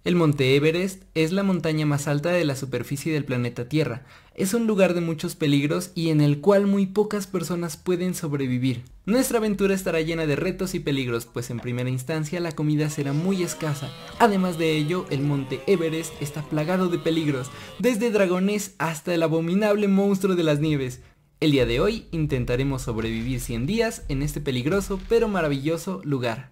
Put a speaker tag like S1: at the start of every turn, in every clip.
S1: El monte Everest es la montaña más alta de la superficie del planeta Tierra. Es un lugar de muchos peligros y en el cual muy pocas personas pueden sobrevivir. Nuestra aventura estará llena de retos y peligros, pues en primera instancia la comida será muy escasa. Además de ello, el monte Everest está plagado de peligros, desde dragones hasta el abominable monstruo de las nieves. El día de hoy intentaremos sobrevivir 100 días en este peligroso pero maravilloso lugar.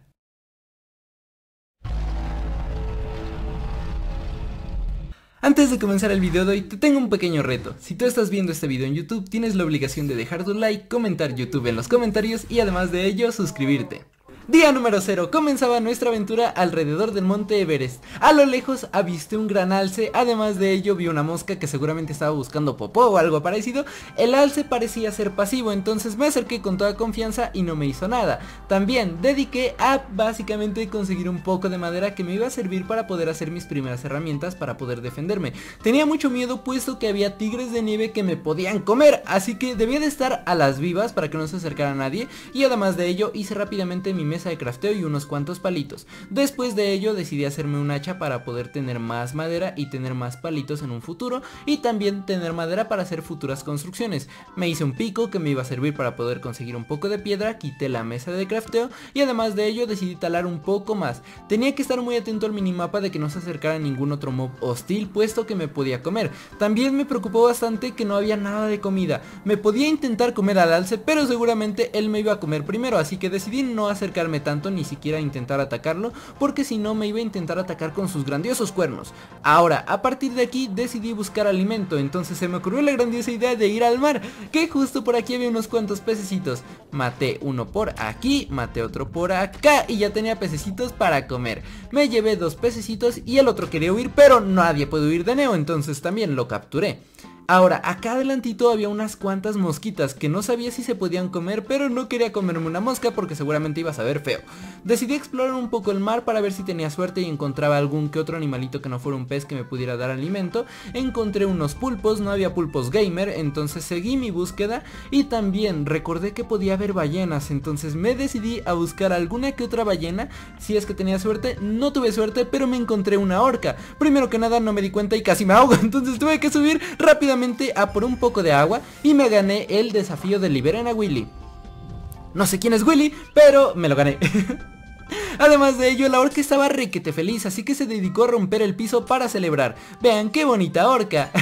S1: Antes de comenzar el video de hoy, te tengo un pequeño reto. Si tú estás viendo este video en YouTube, tienes la obligación de dejar tu like, comentar YouTube en los comentarios y además de ello, suscribirte. Día número 0, comenzaba nuestra aventura alrededor del monte Everest. A lo lejos avisté un gran alce, además de ello vi una mosca que seguramente estaba buscando popó o algo parecido. El alce parecía ser pasivo, entonces me acerqué con toda confianza y no me hizo nada. También dediqué a básicamente conseguir un poco de madera que me iba a servir para poder hacer mis primeras herramientas para poder defenderme. Tenía mucho miedo puesto que había tigres de nieve que me podían comer, así que debía de estar a las vivas para que no se acercara a nadie. Y además de ello hice rápidamente mi mesa de crafteo y unos cuantos palitos. Después de ello decidí hacerme un hacha para poder tener más madera y tener más palitos en un futuro, y también tener madera para hacer futuras construcciones. Me hice un pico que me iba a servir para poder conseguir un poco de piedra, quité la mesa de crafteo y además de ello decidí talar un poco más. Tenía que estar muy atento al minimapa de que no se acercara ningún otro mob hostil, puesto que me podía comer. También me preocupó bastante que no había nada de comida. Me podía intentar comer al alce, pero seguramente él me iba a comer primero, así que decidí no acercarme tanto, ni siquiera intentar atacarlo, porque si no me iba a intentar atacar con sus grandiosos cuernos. Ahora, a partir de aquí decidí buscar alimento, entonces se me ocurrió la grandiosa idea de ir al mar, que justo por aquí había unos cuantos pececitos. Maté uno por aquí, maté otro por acá y ya tenía pececitos para comer. Me llevé 2 pececitos y el otro quería huir, pero nadie puede huir de Neo, entonces también lo capturé. Ahora, acá adelantito había unas cuantas mosquitas que no sabía si se podían comer, pero no quería comerme una mosca porque seguramente iba a saber feo. Decidí explorar un poco el mar para ver si tenía suerte y encontraba algún que otro animalito que no fuera un pez que me pudiera dar alimento. Encontré unos pulpos, no había pulpos gamer, entonces seguí mi búsqueda y también recordé que podía haber ballenas, entonces me decidí a buscar alguna que otra ballena, si es que tenía suerte. No tuve suerte, pero me encontré una orca. Primero que nada no me di cuenta y casi me ahogo, entonces tuve que subir rápidamente a por un poco de agua y me gané el desafío de liberen a Willy. No sé quién es Willy, pero me lo gané. Además de ello, la orca estaba requete feliz, así que se dedicó a romper el piso para celebrar. Vean qué bonita orca.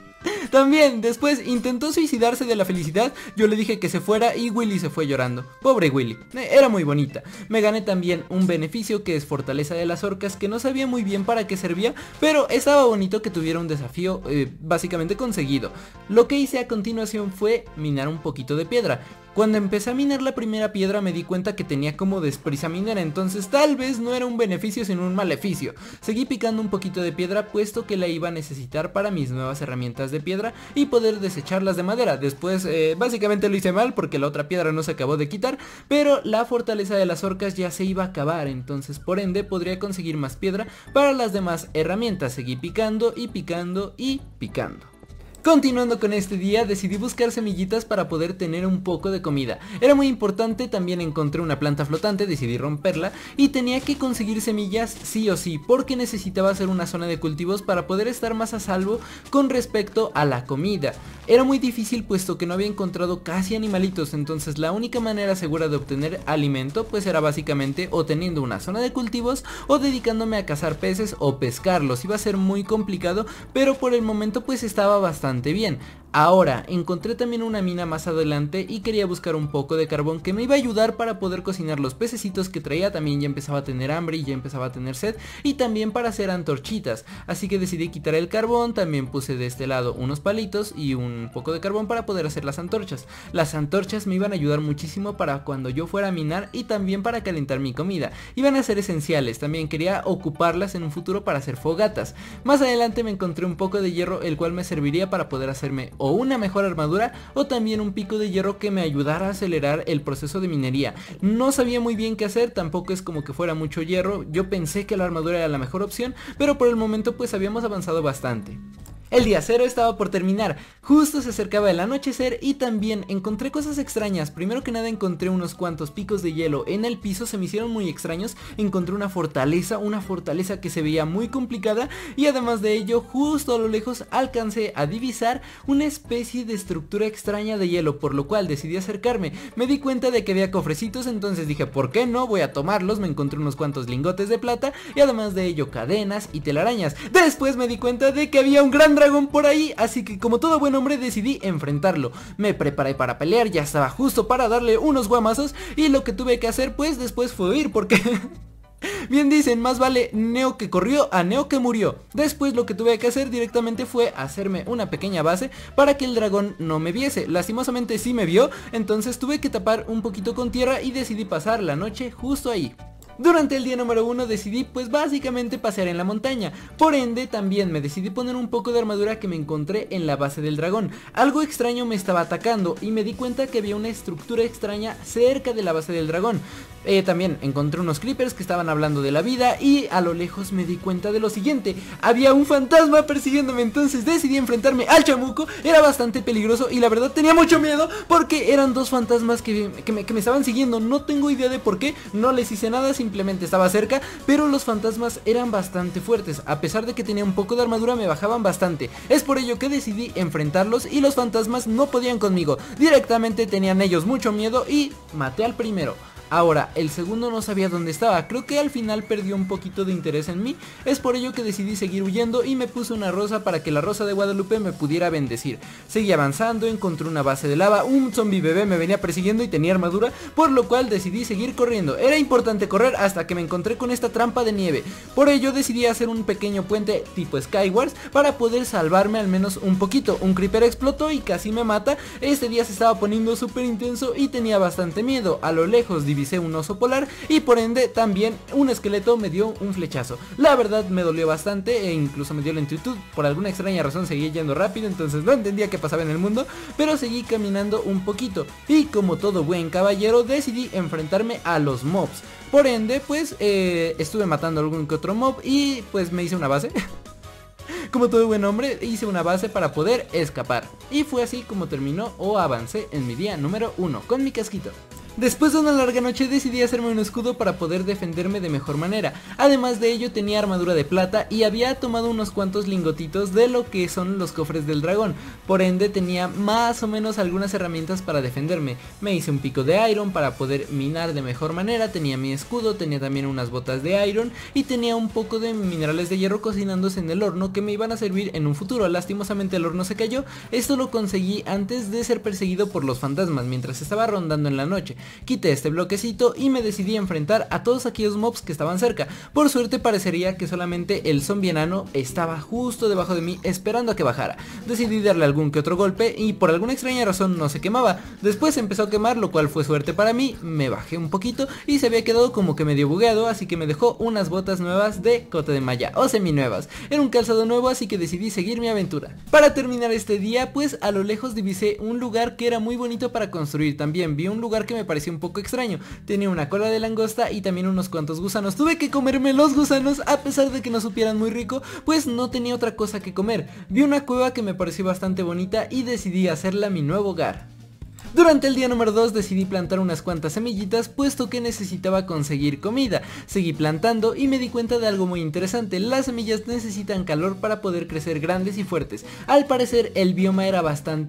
S1: También después intentó suicidarse de la felicidad. Yo le dije que se fuera y Willy se fue llorando. Pobre Willy, era muy bonita. Me gané también un beneficio que es fortaleza de las orcas, que no sabía muy bien para qué servía, pero estaba bonito que tuviera un desafío básicamente conseguido. Lo que hice a continuación fue minar un poquito de piedra. Cuando empecé a minar la primera piedra me di cuenta que tenía como desprisa minera, entonces tal vez no era un beneficio sino un maleficio. Seguí picando un poquito de piedra puesto que la iba a necesitar para mis nuevas herramientas de piedra y poder desecharlas de madera. Después básicamente lo hice mal porque la otra piedra no se acabó de quitar, pero la fortaleza de las orcas ya se iba a acabar, entonces por ende podría conseguir más piedra para las demás herramientas. Seguí picando y picando y picando. Continuando con este día, decidí buscar semillitas para poder tener un poco de comida. Era muy importante, también encontré una planta flotante, decidí romperla y tenía que conseguir semillas sí o sí, porque necesitaba hacer una zona de cultivos para poder estar más a salvo con respecto a la comida. Era muy difícil puesto que no había encontrado casi animalitos, entonces la única manera segura de obtener alimento pues era básicamente o teniendo una zona de cultivos o dedicándome a cazar peces o pescarlos. Iba a ser muy complicado, pero por el momento pues estaba bastante bien. Ahora, encontré también una mina más adelante y quería buscar un poco de carbón que me iba a ayudar para poder cocinar los pececitos que traía. También ya empezaba a tener hambre y ya empezaba a tener sed, y también para hacer antorchitas, así que decidí quitar el carbón. También puse de este lado unos palitos y un poco de carbón para poder hacer las antorchas. Las antorchas me iban a ayudar muchísimo para cuando yo fuera a minar y también para calentar mi comida. Iban a ser esenciales, también quería ocuparlas en un futuro para hacer fogatas. Más adelante me encontré un poco de hierro, el cual me serviría para poder hacerme o una mejor armadura o también un pico de hierro que me ayudara a acelerar el proceso de minería. No sabía muy bien qué hacer, tampoco es como que fuera mucho hierro. Yo pensé que la armadura era la mejor opción, pero por el momento pues habíamos avanzado bastante. El día 0 estaba por terminar, justo se acercaba el anochecer y también encontré cosas extrañas. Primero que nada encontré unos cuantos picos de hielo en el piso, se me hicieron muy extraños. Encontré una fortaleza que se veía muy complicada y además de ello, justo a lo lejos alcancé a divisar una especie de estructura extraña de hielo, por lo cual decidí acercarme. Me di cuenta de que había cofrecitos, entonces dije, ¿por qué no? Voy a tomarlos. Me encontré unos cuantos lingotes de plata y además de ello cadenas y telarañas. Después me di cuenta de que había un gran dragón por ahí, así que como todo buen hombre decidí enfrentarlo. Me preparé para pelear, ya estaba justo para darle unos guamazos y lo que tuve que hacer pues después fue huir porque... Bien dicen, más vale Neo que corrió a Neo que murió. Después lo que tuve que hacer directamente fue hacerme una pequeña base para que el dragón no me viese. Lastimosamente sí me vio, entonces tuve que tapar un poquito con tierra y decidí pasar la noche justo ahí. Durante el día número 1 decidí pues básicamente pasear en la montaña. Por ende también me decidí poner un poco de armadura que me encontré en la base del dragón. Algo extraño me estaba atacando y me di cuenta que había una estructura extraña cerca de la base del dragón. También encontré unos creepers que estaban hablando de la vida y a lo lejos me di cuenta de lo siguiente: había un fantasma persiguiéndome, entonces decidí enfrentarme al chamuco. Era bastante peligroso y la verdad tenía mucho miedo porque eran dos fantasmas que me estaban siguiendo. No tengo idea de por qué, no les hice nada, simplemente estaba cerca, pero los fantasmas eran bastante fuertes. A pesar de que tenía un poco de armadura me bajaban bastante. Es por ello que decidí enfrentarlos y los fantasmas no podían conmigo. Directamente tenían ellos mucho miedo y maté al primero. Ahora, el segundo no sabía dónde estaba, creo que al final perdió un poquito de interés en mí. Es por ello que decidí seguir huyendo y me puse una rosa para que la rosa de Guadalupe me pudiera bendecir. Seguí avanzando, encontré una base de lava, un zombie bebé me venía persiguiendo y tenía armadura, por lo cual decidí seguir corriendo. Era importante correr hasta que me encontré con esta trampa de nieve. Por ello decidí hacer un pequeño puente tipo Skywars para poder salvarme al menos un poquito. Un creeper explotó y casi me mata. Este día se estaba poniendo súper intenso y tenía bastante miedo. A lo lejos divisé un oso polar y por ende también un esqueleto me dio un flechazo. La verdad me dolió bastante e incluso me dio lentitud. Por alguna extraña razón seguí yendo rápido, entonces no entendía qué pasaba en el mundo, pero seguí caminando un poquito y como todo buen caballero decidí enfrentarme a los mobs. Por ende pues estuve matando algún que otro mob y pues me hice una base. Como todo buen hombre hice una base para poder escapar. Y fue así como terminó o avancé en mi día número 1 con mi casquito. Después de una larga noche decidí hacerme un escudo para poder defenderme de mejor manera. Además de ello tenía armadura de plata y había tomado unos cuantos lingotitos de lo que son los cofres del dragón. Por ende tenía más o menos algunas herramientas para defenderme. Me hice un pico de iron para poder minar de mejor manera, tenía mi escudo, tenía también unas botas de iron y tenía un poco de minerales de hierro cocinándose en el horno que me iban a servir en un futuro. Lastimosamente el horno se cayó. Esto lo conseguí antes de ser perseguido por los fantasmas mientras estaba rondando en la noche. Quité este bloquecito y me decidí a enfrentar a todos aquellos mobs que estaban cerca. Por suerte parecería que solamente el zombie enano estaba justo debajo de mí esperando a que bajara. Decidí darle algún que otro golpe y por alguna extraña razón no se quemaba. Después empezó a quemar, lo cual fue suerte para mí. Me bajé un poquito y se había quedado como que medio bugueado, así que me dejó unas botas nuevas de cota de malla o semi nuevas. Era un calzado nuevo, así que decidí seguir mi aventura. Para terminar este día pues a lo lejos divisé un lugar que era muy bonito para construir. También vi un lugar que me pareció un poco extraño. Tenía una cola de langosta y también unos cuantos gusanos. Tuve que comerme los gusanos a pesar de que no supieran muy rico, pues no tenía otra cosa que comer. Vi una cueva que me pareció bastante bonita y decidí hacerla mi nuevo hogar. Durante el día número 2 decidí plantar unas cuantas semillitas puesto que necesitaba conseguir comida. Seguí plantando y me di cuenta de algo muy interesante: las semillas necesitan calor para poder crecer grandes y fuertes. Al parecer el bioma era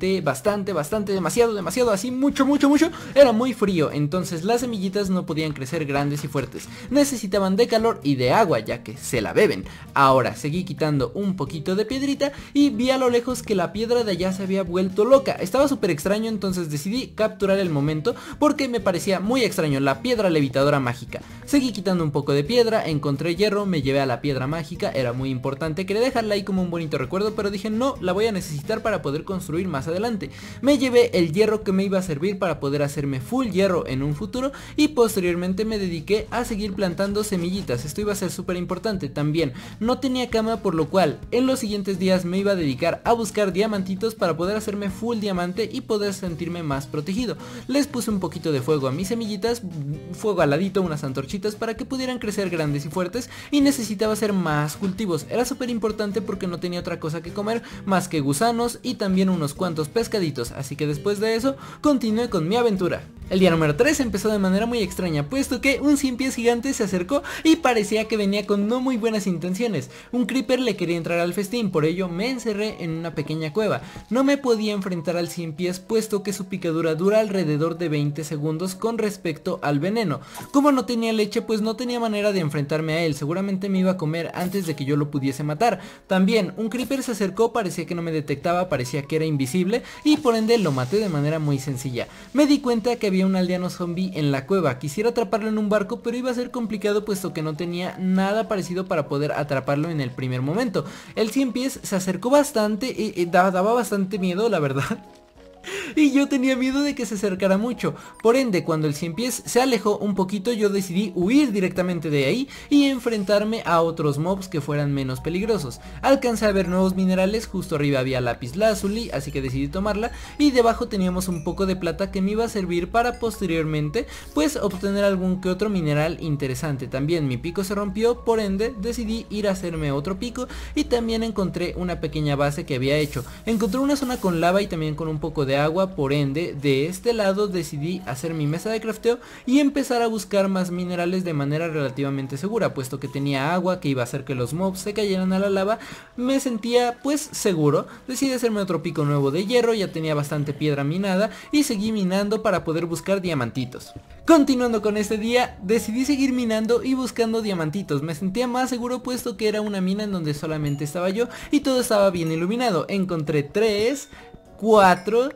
S1: demasiado, así mucho, era muy frío, entonces las semillitas no podían crecer grandes y fuertes. Necesitaban de calor y de agua ya que se la beben. Ahora seguí quitando un poquito de piedrita y vi a lo lejos que la piedra de allá se había vuelto loca. Estaba súper extraño, entonces decidí capturar el momento porque me parecía muy extraño la piedra levitadora mágica. Seguí quitando un poco de piedra, encontré hierro, me llevé a la piedra mágica, era muy importante, quería dejarla ahí como un bonito recuerdo, pero dije no, la voy a necesitar para poder construir más adelante. Me llevé el hierro que me iba a servir para poder hacerme full hierro en un futuro y posteriormente me dediqué a seguir plantando semillitas. Esto iba a ser súper importante. También no tenía cama, por lo cual en los siguientes días me iba a dedicar a buscar diamantitos para poder hacerme full diamante y poder sentirme más más protegido. Les puse un poquito de fuego a mis semillitas, fuego al ladito, unas antorchitas para que pudieran crecer grandes y fuertes, y necesitaba hacer más cultivos. Era súper importante porque no tenía otra cosa que comer más que gusanos y también unos cuantos pescaditos, así que después de eso continué con mi aventura. El día número 3 empezó de manera muy extraña, puesto que un 100 pies gigante se acercó y parecía que venía con no muy buenas intenciones. Un creeper le quería entrar al festín, por ello me encerré en una pequeña cueva. No me podía enfrentar al 100 pies, puesto que su picadura dura alrededor de 20 segundos con respecto al veneno. Como no tenía leche, pues no tenía manera de enfrentarme a él, seguramente me iba a comer antes de que yo lo pudiese matar. También un creeper se acercó, parecía que no me detectaba, parecía que era invisible y por ende lo maté de manera muy sencilla. Me di cuenta que había un aldeano zombie en la cueva, quisiera atraparlo en un barco pero iba a ser complicado puesto que no tenía nada parecido para poder atraparlo en el primer momento. El 100 pies se acercó bastante y daba bastante miedo, la verdad. Y yo tenía miedo de que se acercara mucho, por ende cuando el 100 pies se alejó un poquito yo decidí huir directamente de ahí y enfrentarme a otros mobs que fueran menos peligrosos. Alcancé a ver nuevos minerales, justo arriba había lapislázuli, así que decidí tomarla y debajo teníamos un poco de plata que me iba a servir para posteriormente pues obtener algún que otro mineral interesante. También mi pico se rompió, por ende decidí ir a hacerme otro pico y también encontré una pequeña base que había hecho. Encontré una zona con lava y también con un poco de agua, por ende de este lado decidí hacer mi mesa de crafteo y empezar a buscar más minerales de manera relativamente segura, puesto que tenía agua que iba a hacer que los mobs se cayeran a la lava. Me sentía pues seguro, decidí hacerme otro pico nuevo de hierro, ya tenía bastante piedra minada y seguí minando para poder buscar diamantitos. Continuando con este día, decidí seguir minando y buscando diamantitos. Me sentía más seguro puesto que era una mina en donde solamente estaba yo y todo estaba bien iluminado. Encontré 3, 4,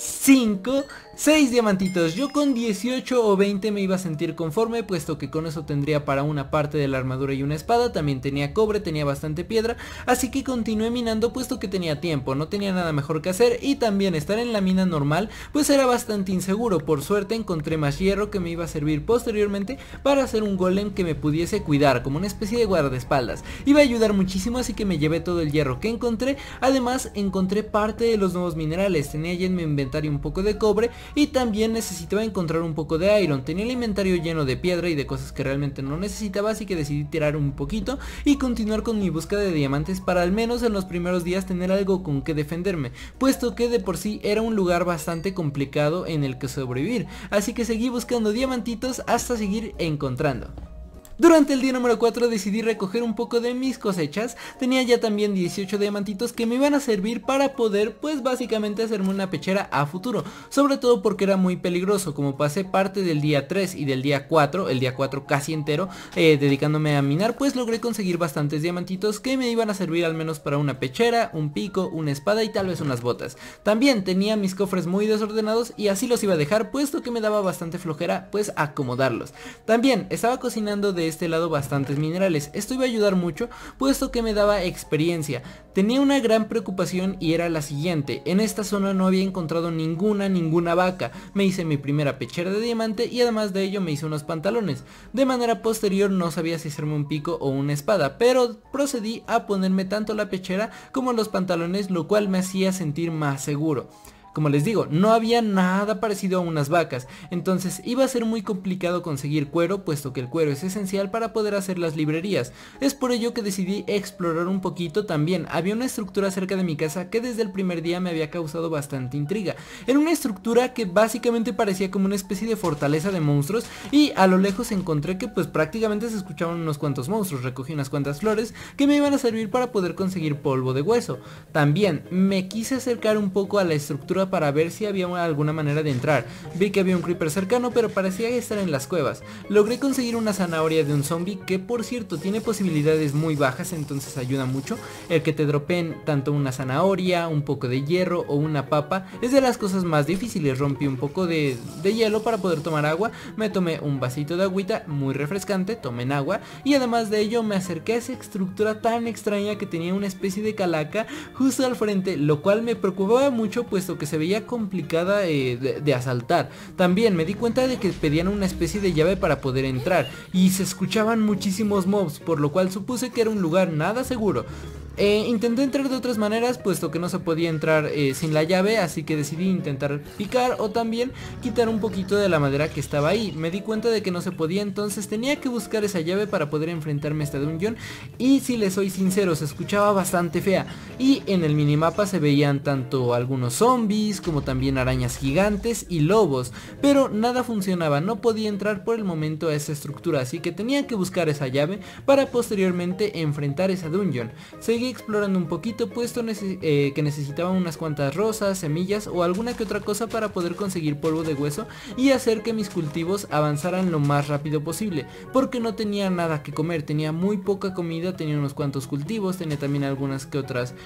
S1: 5, 6 diamantitos. Yo con 18 o 20 me iba a sentir conforme, puesto que con eso tendría para una parte de la armadura y una espada. También tenía cobre, tenía bastante piedra, así que continué minando puesto que tenía tiempo, no tenía nada mejor que hacer. Y también estar en la mina normal pues era bastante inseguro. Por suerte encontré más hierro que me iba a servir posteriormente para hacer un golem que me pudiese cuidar, como una especie de guardaespaldas. Iba a ayudar muchísimo, así que me llevé todo el hierro que encontré. Además encontré parte de los nuevos minerales, tenía ya en mi inventario un poco de cobre y también necesitaba encontrar un poco de iron. Tenía el inventario lleno de piedra y de cosas que realmente no necesitaba, así que decidí tirar un poquito y continuar con mi búsqueda de diamantes para al menos en los primeros días tener algo con que defenderme, puesto que de por sí era un lugar bastante complicado en el que sobrevivir, así que seguí buscando diamantitos hasta seguir encontrando. Durante el día número 4 decidí recoger un poco de mis cosechas, tenía ya también 18 diamantitos que me iban a servir para poder pues básicamente hacerme una pechera a futuro, sobre todo porque era muy peligroso. Como pasé parte del día 3 y del día 4, el día 4 casi entero, dedicándome a minar, pues logré conseguir bastantes diamantitos que me iban a servir al menos para una pechera, un pico, una espada y tal vez unas botas. También tenía mis cofres muy desordenados y así los iba a dejar, puesto que me daba bastante flojera pues acomodarlos. También estaba cocinando de este lado bastantes minerales, esto iba a ayudar mucho puesto que me daba experiencia. Tenía una gran preocupación y era la siguiente: en esta zona no había encontrado ninguna vaca. Me hice mi primera pechera de diamante y además de ello me hice unos pantalones. De manera posterior no sabía si hacerme un pico o una espada, pero procedí a ponerme tanto la pechera como los pantalones, lo cual me hacía sentir más seguro. Como les digo, no había nada parecido a unas vacas, entonces iba a ser muy complicado conseguir cuero, puesto que el cuero es esencial para poder hacer las librerías. Es por ello que decidí explorar un poquito. También había una estructura cerca de mi casa que desde el primer día me había causado bastante intriga. Era una estructura que básicamente parecía como una especie de fortaleza de monstruos y a lo lejos encontré que pues prácticamente se escuchaban unos cuantos monstruos. Recogí unas cuantas flores que me iban a servir para poder conseguir polvo de hueso. También me quise acercar un poco a la estructura para ver si había alguna manera de entrar. Vi que había un creeper cercano, pero parecía estar en las cuevas. Logré conseguir una zanahoria de un zombie que por cierto tiene posibilidades muy bajas, entonces ayuda mucho. El que te dropeen tanto una zanahoria, un poco de hierro o una papa es de las cosas más difíciles. Rompí un poco de hielo para poder tomar agua, me tomé un vasito de agüita muy refrescante, tomen agua, y además de ello me acerqué a esa estructura tan extraña que tenía una especie de calaca justo al frente, lo cual me preocupaba mucho puesto que se veía complicada de asaltar. También me di cuenta de que pedían una especie de llave para poder entrar y se escuchaban muchísimos mobs, por lo cual supuse que era un lugar nada seguro. Intenté entrar de otras maneras, puesto que no se podía entrar sin la llave, así que decidí intentar picar o también quitar un poquito de la madera que estaba ahí. Me di cuenta de que no se podía, entonces tenía que buscar esa llave para poder enfrentarme a esta dungeon, y si les soy sincero, se escuchaba bastante fea, y en el minimapa se veían tanto algunos zombies como también arañas gigantes y lobos, pero nada funcionaba, no podía entrar por el momento a esa estructura, así que tenía que buscar esa llave para posteriormente enfrentar esa dungeon. Seguí explorando un poquito, puesto que necesitaba unas cuantas rosas, semillas o alguna que otra cosa para poder conseguir polvo de hueso y hacer que mis cultivos avanzaran lo más rápido posible, porque no tenía nada que comer, tenía muy poca comida, tenía unos cuantos cultivos, tenía también algunas que otras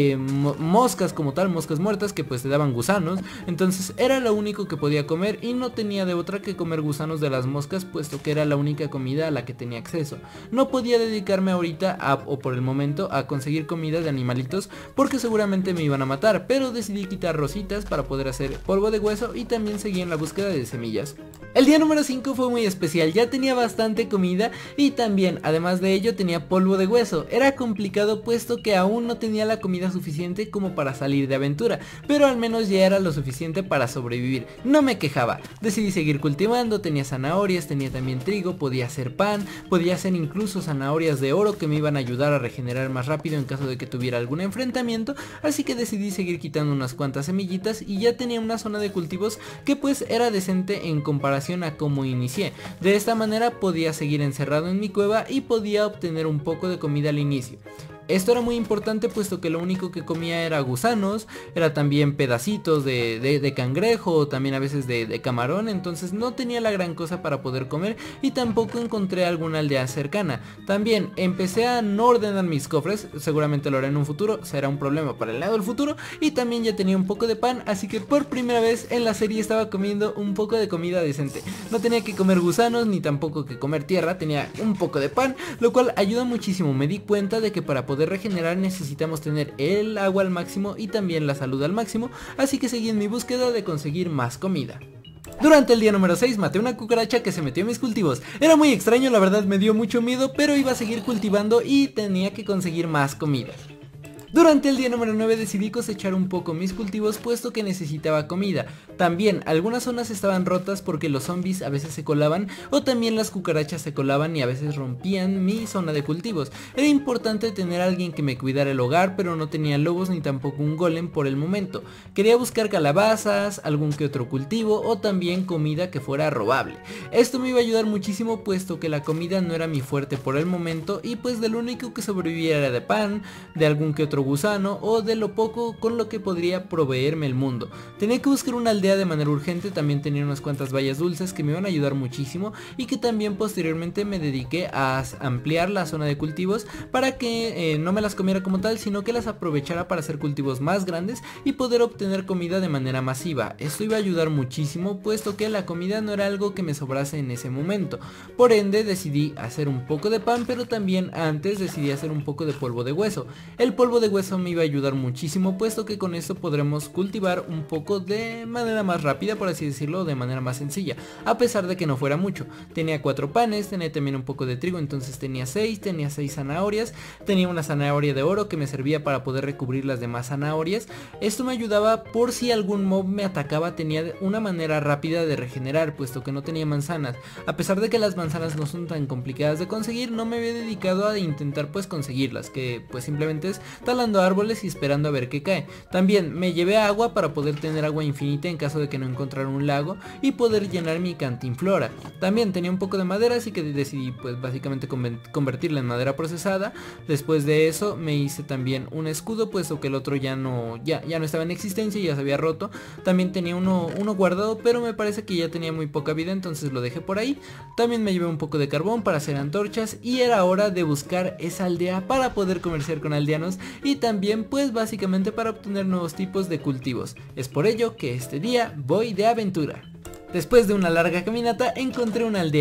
S1: moscas como tal, moscas muertas que pues te daban gusanos, entonces era lo único que podía comer y no tenía de otra que comer gusanos de las moscas, puesto que era la única comida a la que tenía acceso. No podía dedicarme ahorita o por el momento a conseguir comida de animalitos, porque seguramente me iban a matar, pero decidí quitar rositas para poder hacer polvo de hueso y también seguí en la búsqueda de semillas. El día número 5 fue muy especial, ya tenía bastante comida y también, además de ello, tenía polvo de hueso. Era complicado puesto que aún no tenía la comida suficiente como para salir de aventura, pero al menos ya era lo suficiente para sobrevivir. No me quejaba, decidí seguir cultivando, tenía zanahorias, tenía también trigo, podía hacer pan, podía hacer incluso zanahorias de oro que me iban a ayudar a regenerar más rápido en caso de que tuviera algún enfrentamiento, así que decidí seguir quitando unas cuantas semillitas y ya tenía una zona de cultivos que pues era decente en comparación a cómo inicié. De esta manera podía seguir encerrado en mi cueva y podía obtener un poco de comida al inicio. Esto era muy importante puesto que lo único que comía era gusanos, era también pedacitos de cangrejo o también a veces de camarón, entonces no tenía la gran cosa para poder comer y tampoco encontré alguna aldea cercana. También empecé a no ordenar mis cofres, seguramente lo haré en un futuro, será un problema para el lado del futuro, y también ya tenía un poco de pan, así que por primera vez en la serie estaba comiendo un poco de comida decente. No tenía que comer gusanos ni tampoco que comer tierra, tenía un poco de pan, lo cual ayuda muchísimo. Me di cuenta de que para poder regenerar necesitamos tener el agua al máximo y también la salud al máximo, así que seguí en mi búsqueda de conseguir más comida. Durante el día número 6 maté una cucaracha que se metió en mis cultivos. Era muy extraño, la verdad me dio mucho miedo, pero iba a seguir cultivando y tenía que conseguir más comida. Durante el día número 9 decidí cosechar un poco mis cultivos puesto que necesitaba comida. También algunas zonas estaban rotas porque los zombies a veces se colaban o también las cucarachas se colaban y a veces rompían mi zona de cultivos. Era importante tener a alguien que me cuidara el hogar, pero no tenía lobos ni tampoco un golem por el momento. Quería buscar calabazas, algún que otro cultivo o también comida que fuera robable. Esto me iba a ayudar muchísimo puesto que la comida no era mi fuerte por el momento y pues de lo único que sobrevivía era de pan, de algún que otro gusano o de lo poco con lo que podría proveerme el mundo. Tenía que buscar una aldea de manera urgente, también tenía unas cuantas bayas dulces que me iban a ayudar muchísimo y que también posteriormente me dediqué a ampliar la zona de cultivos para que no me las comiera como tal, sino que las aprovechara para hacer cultivos más grandes y poder obtener comida de manera masiva. Esto iba a ayudar muchísimo puesto que la comida no era algo que me sobrase en ese momento. Por ende decidí hacer un poco de pan, pero también antes decidí hacer un poco de polvo de hueso. El polvo de hueso me iba a ayudar muchísimo puesto que con esto podremos cultivar un poco de manera más rápida, por así decirlo, de manera más sencilla, a pesar de que no fuera mucho. Tenía 4 panes, tenía también un poco de trigo, entonces tenía 6 zanahorias, tenía una zanahoria de oro que me servía para poder recubrir las demás zanahorias. Esto me ayudaba por si algún mob me atacaba, tenía una manera rápida de regenerar puesto que no tenía manzanas. A pesar de que las manzanas no son tan complicadas de conseguir, no me había dedicado a intentar pues conseguirlas, que pues simplemente es talando árboles y esperando a ver qué cae. También me llevé agua para poder tener agua infinita en caso de que no encontrara un lago y poder llenar mi cantinflora. También tenía un poco de madera, así que decidí pues básicamente convertirla en madera procesada. Después de eso me hice también un escudo puesto que el otro ya no estaba en existencia, ya se había roto. También tenía uno guardado, pero me parece que ya tenía muy poca vida, entonces lo dejé por ahí. También me llevé un poco de carbón para hacer antorchas y era hora de buscar esa aldea para poder comerciar con aldeanos y también pues básicamente para obtener nuevos tipos de cultivos. Es por ello que este día voy de aventura. Después de una larga caminata encontré una aldea.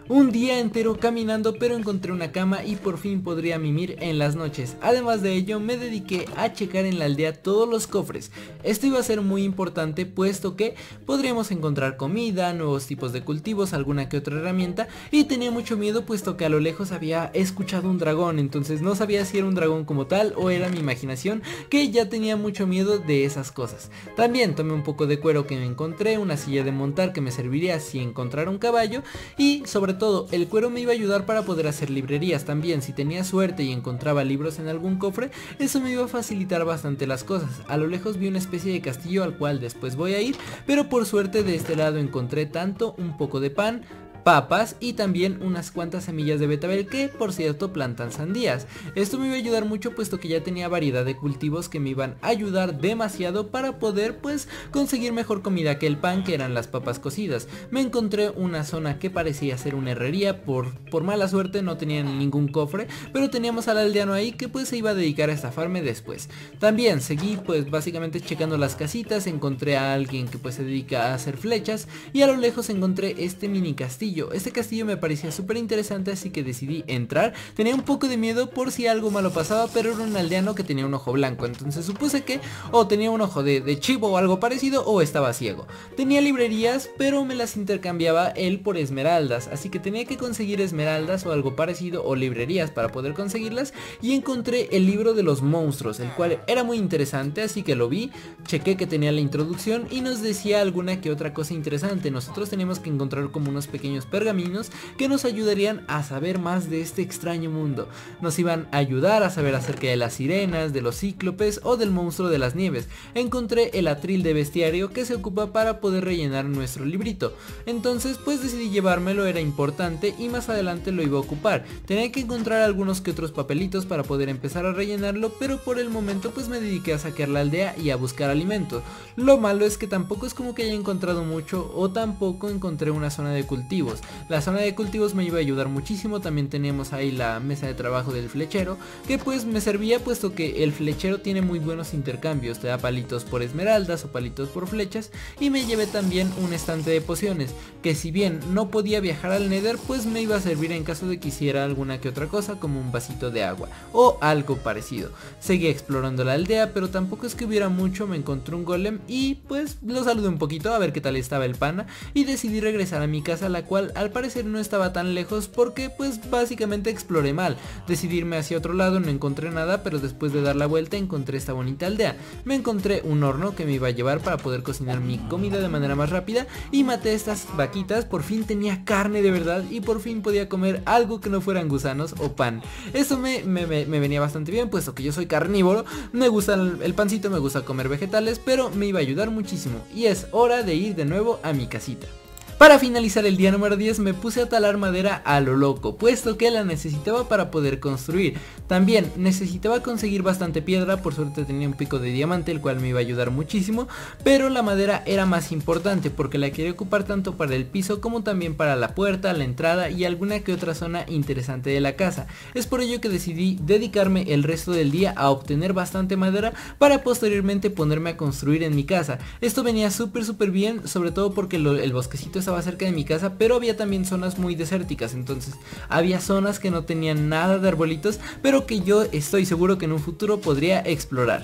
S1: un día entero caminando, pero encontré una cama y por fin podría mimir en las noches. Además de ello me dediqué a checar en la aldea todos los cofres. Esto iba a ser muy importante puesto que podríamos encontrar comida, nuevos tipos de cultivos, alguna que otra herramienta, y tenía mucho miedo puesto que a lo lejos había escuchado un dragón, entonces no sabía si era un dragón como tal o era mi imaginación, que ya tenía mucho miedo de esas cosas. También tomé un poco de cuero que me encontré, una silla de montar que me serviría si encontrara un caballo, y sobre todo el cuero me iba a ayudar para poder hacer librerías también. Si tenía suerte y encontraba libros en algún cofre, eso me iba a facilitar bastante las cosas. A lo lejos vi una especie de castillo al cual después voy a ir, pero por suerte de este lado encontré tanto un poco de pan, papas y también unas cuantas semillas de betabel que por cierto plantan sandías. Esto me iba a ayudar mucho puesto que ya tenía variedad de cultivos que me iban a ayudar demasiado para poder pues conseguir mejor comida que el pan, que eran las papas cocidas. Me encontré una zona que parecía ser una herrería, por mala suerte no tenían ningún cofre, pero teníamos al aldeano ahí que pues se iba a dedicar a estafarme después. También seguí pues básicamente checando las casitas, encontré a alguien que pues se dedica a hacer flechas y a lo lejos encontré este mini castillo. Este castillo me parecía súper interesante, así que decidí entrar. Tenía un poco de miedo por si algo malo pasaba, pero era un aldeano que tenía un ojo blanco, entonces supuse que o tenía un ojo de chivo o algo parecido, o estaba ciego. Tenía librerías, pero me las intercambiaba él por esmeraldas, así que tenía que conseguir esmeraldas o algo parecido, o librerías para poder conseguirlas, y encontré el libro de los monstruos, el cual era muy interesante, así que lo vi, chequé que tenía la introducción y nos decía alguna que otra cosa interesante. Nosotros teníamos que encontrar como unos pequeños pergaminos que nos ayudarían a saber más de este extraño mundo. Nos iban a ayudar a saber acerca de las sirenas, de los cíclopes o del monstruo de las nieves. Encontré el atril de bestiario que se ocupa para poder rellenar nuestro librito. Entonces pues decidí llevármelo, era importante y más adelante lo iba a ocupar. Tenía que encontrar algunos que otros papelitos para poder empezar a rellenarlo, pero por el momento pues me dediqué a saquear la aldea y a buscar alimento. Lo malo es que tampoco es como que haya encontrado mucho, o tampoco encontré una zona de cultivos. La zona de cultivos me iba a ayudar muchísimo. También teníamos ahí la mesa de trabajo del flechero, que pues me servía puesto que el flechero tiene muy buenos intercambios, te da palitos por esmeraldas o palitos por flechas. Y me llevé también un estante de pociones, que si bien no podía viajar al Nether, pues me iba a servir en caso de que hiciera alguna que otra cosa, como un vasito de agua o algo parecido. Seguí explorando la aldea, pero tampoco es que hubiera mucho. Me encontré un golem y pues lo saludé un poquito a ver qué tal estaba el pana, y decidí regresar a mi casa, la cual al parecer no estaba tan lejos porque pues básicamente exploré mal. Decidí irme hacia otro lado, no encontré nada, pero después de dar la vuelta encontré esta bonita aldea. Me encontré un horno que me iba a llevar para poder cocinar mi comida de manera más rápida, y maté estas vaquitas. Por fin tenía carne de verdad y por fin podía comer algo que no fueran gusanos o pan. Eso me venía bastante bien puesto que yo soy carnívoro, me gusta el pancito, me gusta comer vegetales, pero me iba a ayudar muchísimo. Y es hora de ir de nuevo a mi casita. Para finalizar el día número 10 me puse a talar madera a lo loco, puesto que la necesitaba para poder construir. También necesitaba conseguir bastante piedra, por suerte tenía un pico de diamante el cual me iba a ayudar muchísimo, pero la madera era más importante porque la quería ocupar tanto para el piso como también para la puerta, la entrada y alguna que otra zona interesante de la casa. Es por ello que decidí dedicarme el resto del día a obtener bastante madera para posteriormente ponerme a construir en mi casa. Esto venía súper bien, sobre todo porque el bosquecito estaba cerca de mi casa, pero había también zonas muy desérticas, entonces había zonas que no tenían nada de arbolitos, pero que yo estoy seguro que en un futuro podría explorar.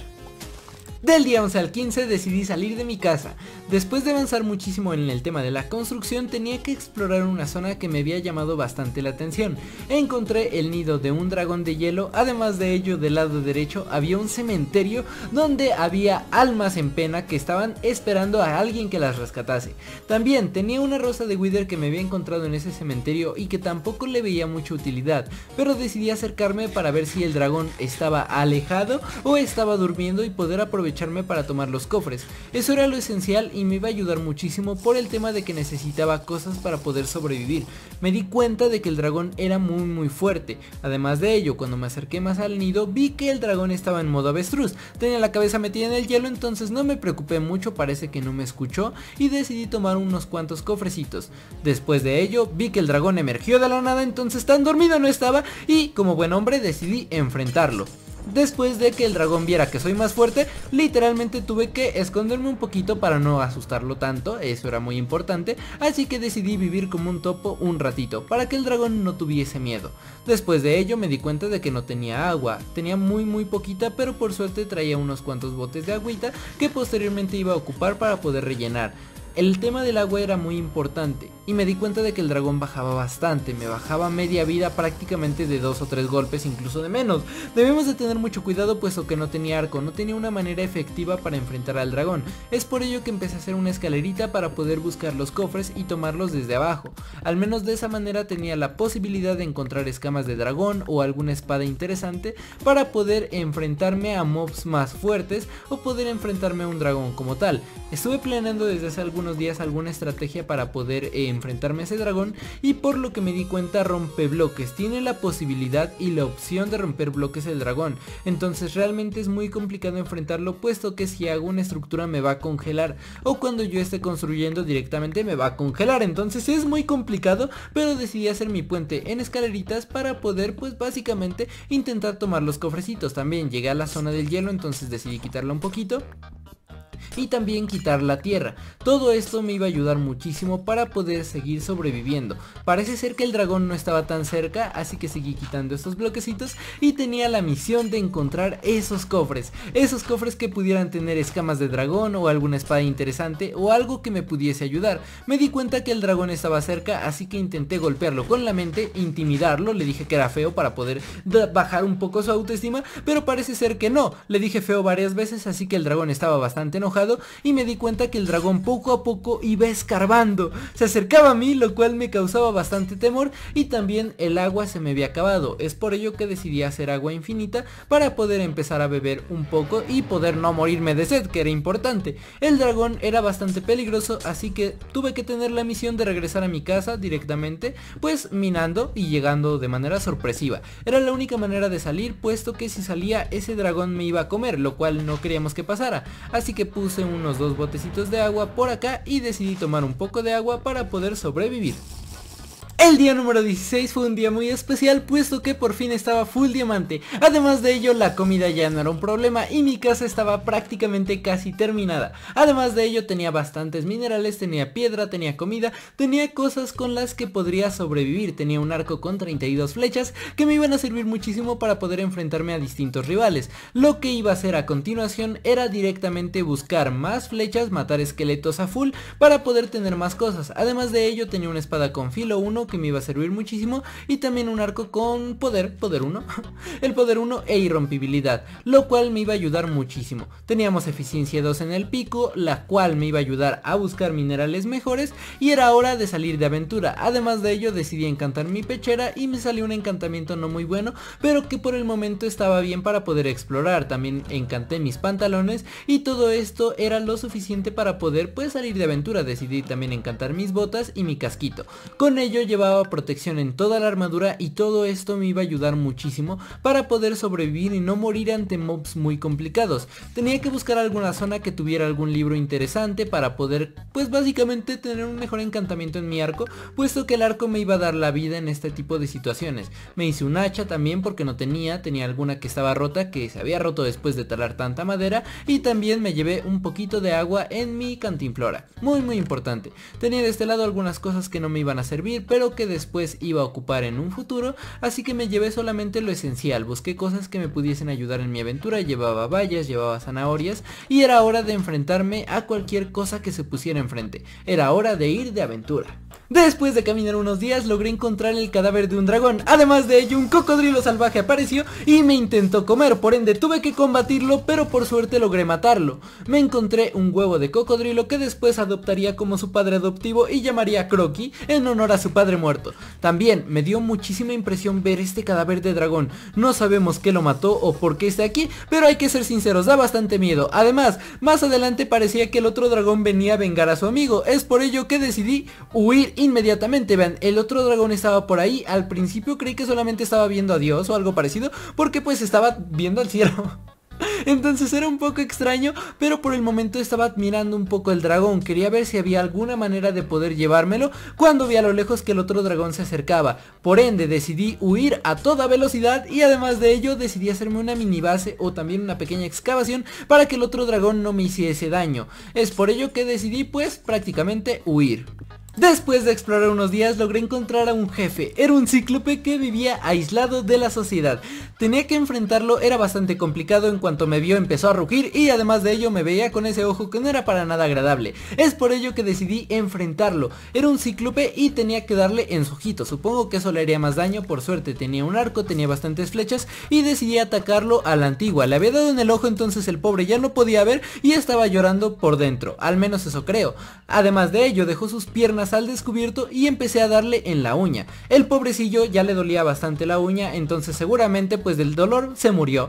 S1: Del día 11 al 15 decidí salir de mi casa. Después de avanzar muchísimo en el tema de la construcción, tenía que explorar una zona que me había llamado bastante la atención. Encontré el nido de un dragón de hielo. Además de ello, del lado derecho había un cementerio donde había almas en pena que estaban esperando a alguien que las rescatase. También tenía una rosa de wither que me había encontrado en ese cementerio y que tampoco le veía mucha utilidad, pero decidí acercarme para ver si el dragón estaba alejado o estaba durmiendo y poder aprovecharme para tomar los cofres. Eso era lo esencial y me iba a ayudar muchísimo por el tema de que necesitaba cosas para poder sobrevivir. Me di cuenta de que el dragón era muy fuerte. Además de ello, cuando me acerqué más al nido, vi que el dragón estaba en modo avestruz. Tenía la cabeza metida en el hielo, entonces no me preocupé mucho, parece que no me escuchó y decidí tomar unos cuantos cofrecitos. Después de ello, vi que el dragón emergió de la nada, entonces tan dormido no estaba y como buen hombre decidí enfrentarlo. Después de que el dragón viera que soy más fuerte, literalmente tuve que esconderme un poquito para no asustarlo tanto, eso era muy importante, así que decidí vivir como un topo un ratito, para que el dragón no tuviese miedo. Después de ello me di cuenta de que no tenía agua, tenía muy poquita, pero por suerte traía unos cuantos botes de agüita que posteriormente iba a ocupar para poder rellenar. El tema del agua era muy importante y me di cuenta de que el dragón bajaba bastante, me bajaba media vida prácticamente de 2 o 3 golpes, incluso de menos. Debemos de tener mucho cuidado puesto que no tenía arco, no tenía una manera efectiva para enfrentar al dragón. Es por ello que empecé a hacer una escalerita para poder buscar los cofres y tomarlos desde abajo. Al menos de esa manera tenía la posibilidad de encontrar escamas de dragón o alguna espada interesante para poder enfrentarme a mobs más fuertes o poder enfrentarme a un dragón como tal. Estuve planeando desde hace algunos días alguna estrategia para poder enfrentarme a ese dragón y por lo que me di cuenta rompe bloques, tiene la posibilidad y la opción de romper bloques el dragón, entonces realmente es muy complicado enfrentarlo puesto que si hago una estructura me va a congelar o cuando yo esté construyendo directamente me va a congelar, entonces es muy complicado, pero decidí hacer mi puente en escaleritas para poder pues básicamente intentar tomar los cofrecitos. También llegué a la zona del hielo, entonces decidí quitarla un poquito y también quitar la tierra. Todo esto me iba a ayudar muchísimo para poder seguir sobreviviendo. Parece ser que el dragón no estaba tan cerca, así que seguí quitando estos bloquecitos y tenía la misión de encontrar esos cofres que pudieran tener escamas de dragón o alguna espada interesante o algo que me pudiese ayudar. Me di cuenta que el dragón estaba cerca, así que intenté golpearlo con la mente, intimidarlo, le dije que era feo para poder bajar un poco su autoestima, pero parece ser que no, le dije feo varias veces, así que el dragón estaba bastante enojado y me di cuenta que el dragón poco a poco iba escarbando, se acercaba a mí, lo cual me causaba bastante temor y también el agua se me había acabado. Es por ello que decidí hacer agua infinita para poder empezar a beber un poco y poder no morirme de sed, que era importante. El dragón era bastante peligroso, así que tuve que tener la misión de regresar a mi casa directamente, pues minando y llegando de manera sorpresiva. Era la única manera de salir, puesto que si salía ese dragón me iba a comer, lo cual no queríamos que pasara, así que puse unos 2 botecitos de agua por acá y decidí tomar un poco de agua para poder sobrevivir. El día número 16 fue un día muy especial puesto que por fin estaba full diamante. Además de ello la comida ya no era un problema y mi casa estaba prácticamente casi terminada. Además de ello tenía bastantes minerales, tenía piedra, tenía comida, tenía cosas con las que podría sobrevivir. Tenía un arco con 32 flechas que me iban a servir muchísimo para poder enfrentarme a distintos rivales. Lo que iba a hacer a continuación era directamente buscar más flechas, matar esqueletos a full para poder tener más cosas. Además de ello tenía una espada con filo 1 que me iba a servir muchísimo y también un arco con poder 1, el poder 1 e irrompibilidad, lo cual me iba a ayudar muchísimo. Teníamos eficiencia 2 en el pico, la cual me iba a ayudar a buscar minerales mejores y era hora de salir de aventura. Además de ello decidí encantar mi pechera y me salió un encantamiento no muy bueno, pero que por el momento estaba bien para poder explorar. También encanté mis pantalones y todo esto era lo suficiente para poder pues salir de aventura. Decidí también encantar mis botas y mi casquito. Con ello llevaba protección en toda la armadura y todo esto me iba a ayudar muchísimo para poder sobrevivir y no morir ante mobs muy complicados. Tenía que buscar alguna zona que tuviera algún libro interesante para poder pues básicamente tener un mejor encantamiento en mi arco, puesto que el arco me iba a dar la vida en este tipo de situaciones. Me hice un hacha también porque no tenía alguna que estaba rota, que se había roto después de talar tanta madera, y también me llevé un poquito de agua en mi cantimplora, muy importante. Tenía de este lado algunas cosas que no me iban a servir, pero que después iba a ocupar en un futuro, así que me llevé solamente lo esencial. Busqué cosas que me pudiesen ayudar en mi aventura, llevaba bayas, llevaba zanahorias y era hora de enfrentarme a cualquier cosa que se pusiera enfrente. Era hora de ir de aventura. Después de caminar unos días logré encontrar el cadáver de un dragón. Además de ello un cocodrilo salvaje apareció y me intentó comer, por ende tuve que combatirlo, pero por suerte logré matarlo. Me encontré un huevo de cocodrilo que después adoptaría como su padre adoptivo y llamaría Croqui en honor a su padre muerto. También me dio muchísima impresión ver este cadáver de dragón. No sabemos qué lo mató o por qué está aquí, pero hay que ser sinceros, da bastante miedo. Además, más adelante parecía que el otro dragón venía a vengar a su amigo. Es por ello que decidí huir inmediatamente. Vean, el otro dragón estaba por ahí. Al principio creí que solamente estaba viendo a Dios o algo parecido, porque pues estaba viendo al cielo. Entonces era un poco extraño, pero por el momento estaba admirando un poco el dragón. Quería ver si había alguna manera de poder llevármelo, cuando vi a lo lejos que el otro dragón se acercaba. Por ende decidí huir a toda velocidad, y además de ello decidí hacerme una mini base o también una pequeña excavación para que el otro dragón no me hiciese daño. Es por ello que decidí pues prácticamente huir. Después de explorar unos días logré encontrar a un jefe. Era un cíclope que vivía aislado de la sociedad. Tenía que enfrentarlo, era bastante complicado. En cuanto me vio empezó a rugir y además de ello me veía con ese ojo que no era para nada agradable. Es por ello que decidí enfrentarlo. Era un cíclope y tenía que darle en su ojito. Supongo que eso le haría más daño. Por suerte tenía un arco, tenía bastantes flechas y decidí atacarlo a la antigua. Le había dado en el ojo, entonces el pobre ya no podía ver y estaba llorando por dentro. Al menos eso creo. Además de ello dejó sus piernas al descubierto y empecé a darle en la uña. El pobrecillo ya le dolía bastante la uña, entonces seguramente pues del dolor se murió.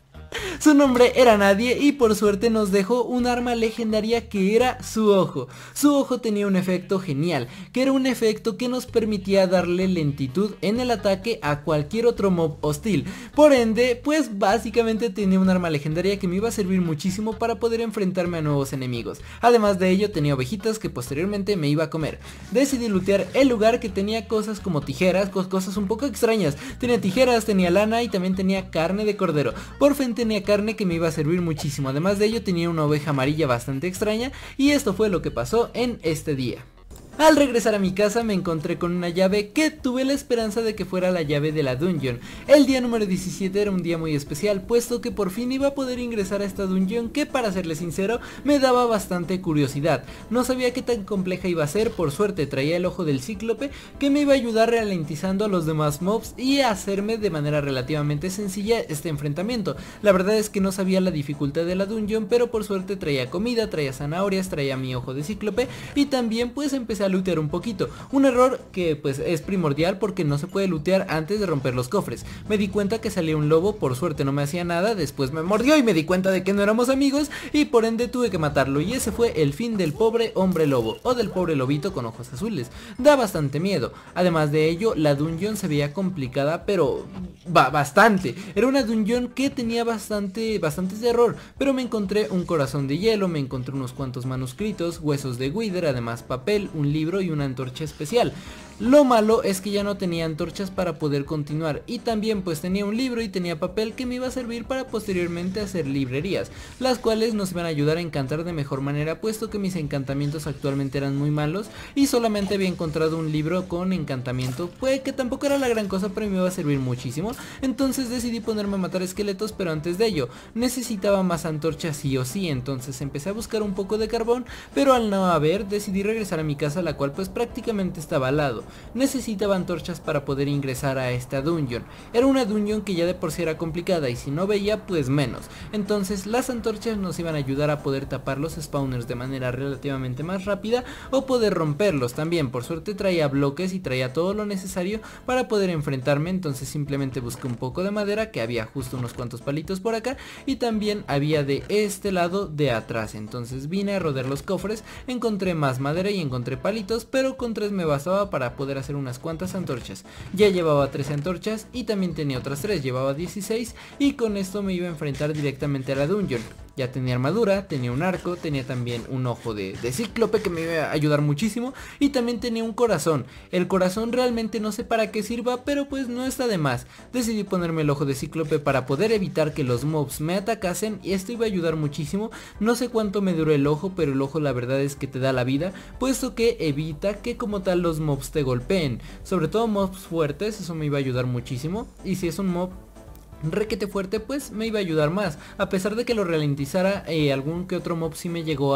S1: Su nombre era Nadie y por suerte nos dejó un arma legendaria que era su ojo. Su ojo tenía un efecto genial, que era un efecto que nos permitía darle lentitud en el ataque a cualquier otro mob hostil. Por ende, pues básicamente tenía un arma legendaria que me iba a servir muchísimo para poder enfrentarme a nuevos enemigos. Además de ello tenía ovejitas que posteriormente me iba a comer. Decidí lootear el lugar, que tenía cosas como tijeras, cosas un poco extrañas. Tenía tijeras, tenía lana y también tenía carne de cordero. Por fin tenía carne que me iba a servir muchísimo. Además de ello tenía una oveja amarilla bastante extraña y esto fue lo que pasó en este día. Al regresar a mi casa me encontré con una llave que tuve la esperanza de que fuera la llave de la dungeon. El día número 17 era un día muy especial, puesto que por fin iba a poder ingresar a esta dungeon que, para serles sincero, me daba bastante curiosidad. No sabía qué tan compleja iba a ser. Por suerte traía el ojo del cíclope que me iba a ayudar ralentizando a los demás mobs y a hacerme de manera relativamente sencilla este enfrentamiento. La verdad es que no sabía la dificultad de la dungeon, pero por suerte traía comida, traía zanahorias, traía mi ojo de cíclope y también pues empecé a lootear un poquito. Un error que pues es primordial porque no se puede lootear antes de romper los cofres. Me di cuenta que salía un lobo, por suerte no me hacía nada, después me mordió y me di cuenta de que no éramos amigos y por ende tuve que matarlo, y ese fue el fin del pobre hombre lobo, o del pobre lobito con ojos azules. Da bastante miedo. Además de ello, la dungeon se veía complicada, pero bastante. Era una dungeon que tenía bastante terror, pero me encontré un corazón de hielo, me encontré unos cuantos manuscritos, huesos de Wither, además papel, un libro y una antorcha especial. Lo malo es que ya no tenía antorchas para poder continuar, y también pues tenía un libro y tenía papel que me iba a servir para posteriormente hacer librerías, las cuales nos iban a ayudar a encantar de mejor manera, puesto que mis encantamientos actualmente eran muy malos y solamente había encontrado un libro con encantamiento, pues que tampoco era la gran cosa, pero me iba a servir muchísimo. Entonces decidí ponerme a matar esqueletos, pero antes de ello necesitaba más antorchas sí o sí. Entonces empecé a buscar un poco de carbón, pero al no haber, decidí regresar a mi casa, la cual pues prácticamente estaba al lado. Necesitaba antorchas para poder ingresar a esta dungeon. Era una dungeon que ya de por sí era complicada y si no veía pues menos. Entonces las antorchas nos iban a ayudar a poder tapar los spawners de manera relativamente más rápida o poder romperlos también. Por suerte traía bloques y traía todo lo necesario para poder enfrentarme, entonces simplemente busqué un poco de madera, que había justo unos cuantos palitos por acá y también había de este lado de atrás. Entonces vine a rodear los cofres, encontré más madera y encontré palitos, pero con 3 me bastaba para poder hacer unas cuantas antorchas. Ya llevaba 13 antorchas y también tenía otras 3, llevaba 16 y con esto me iba a enfrentar directamente a la dungeon. Ya tenía armadura, tenía un arco, tenía también un ojo de cíclope que me iba a ayudar muchísimo y también tenía un corazón. El corazón realmente no sé para qué sirva, pero pues no está de más. Decidí ponerme el ojo de cíclope para poder evitar que los mobs me atacasen y esto iba a ayudar muchísimo. No sé cuánto me duró el ojo, pero el ojo la verdad es que te da la vida, puesto que evita que como tal los mobs te golpeen. Sobre todo mobs fuertes, eso me iba a ayudar muchísimo. Y si es un mob requete fuerte pues me iba a ayudar más, a pesar de que lo ralentizara. Algún que otro mob sí me llegó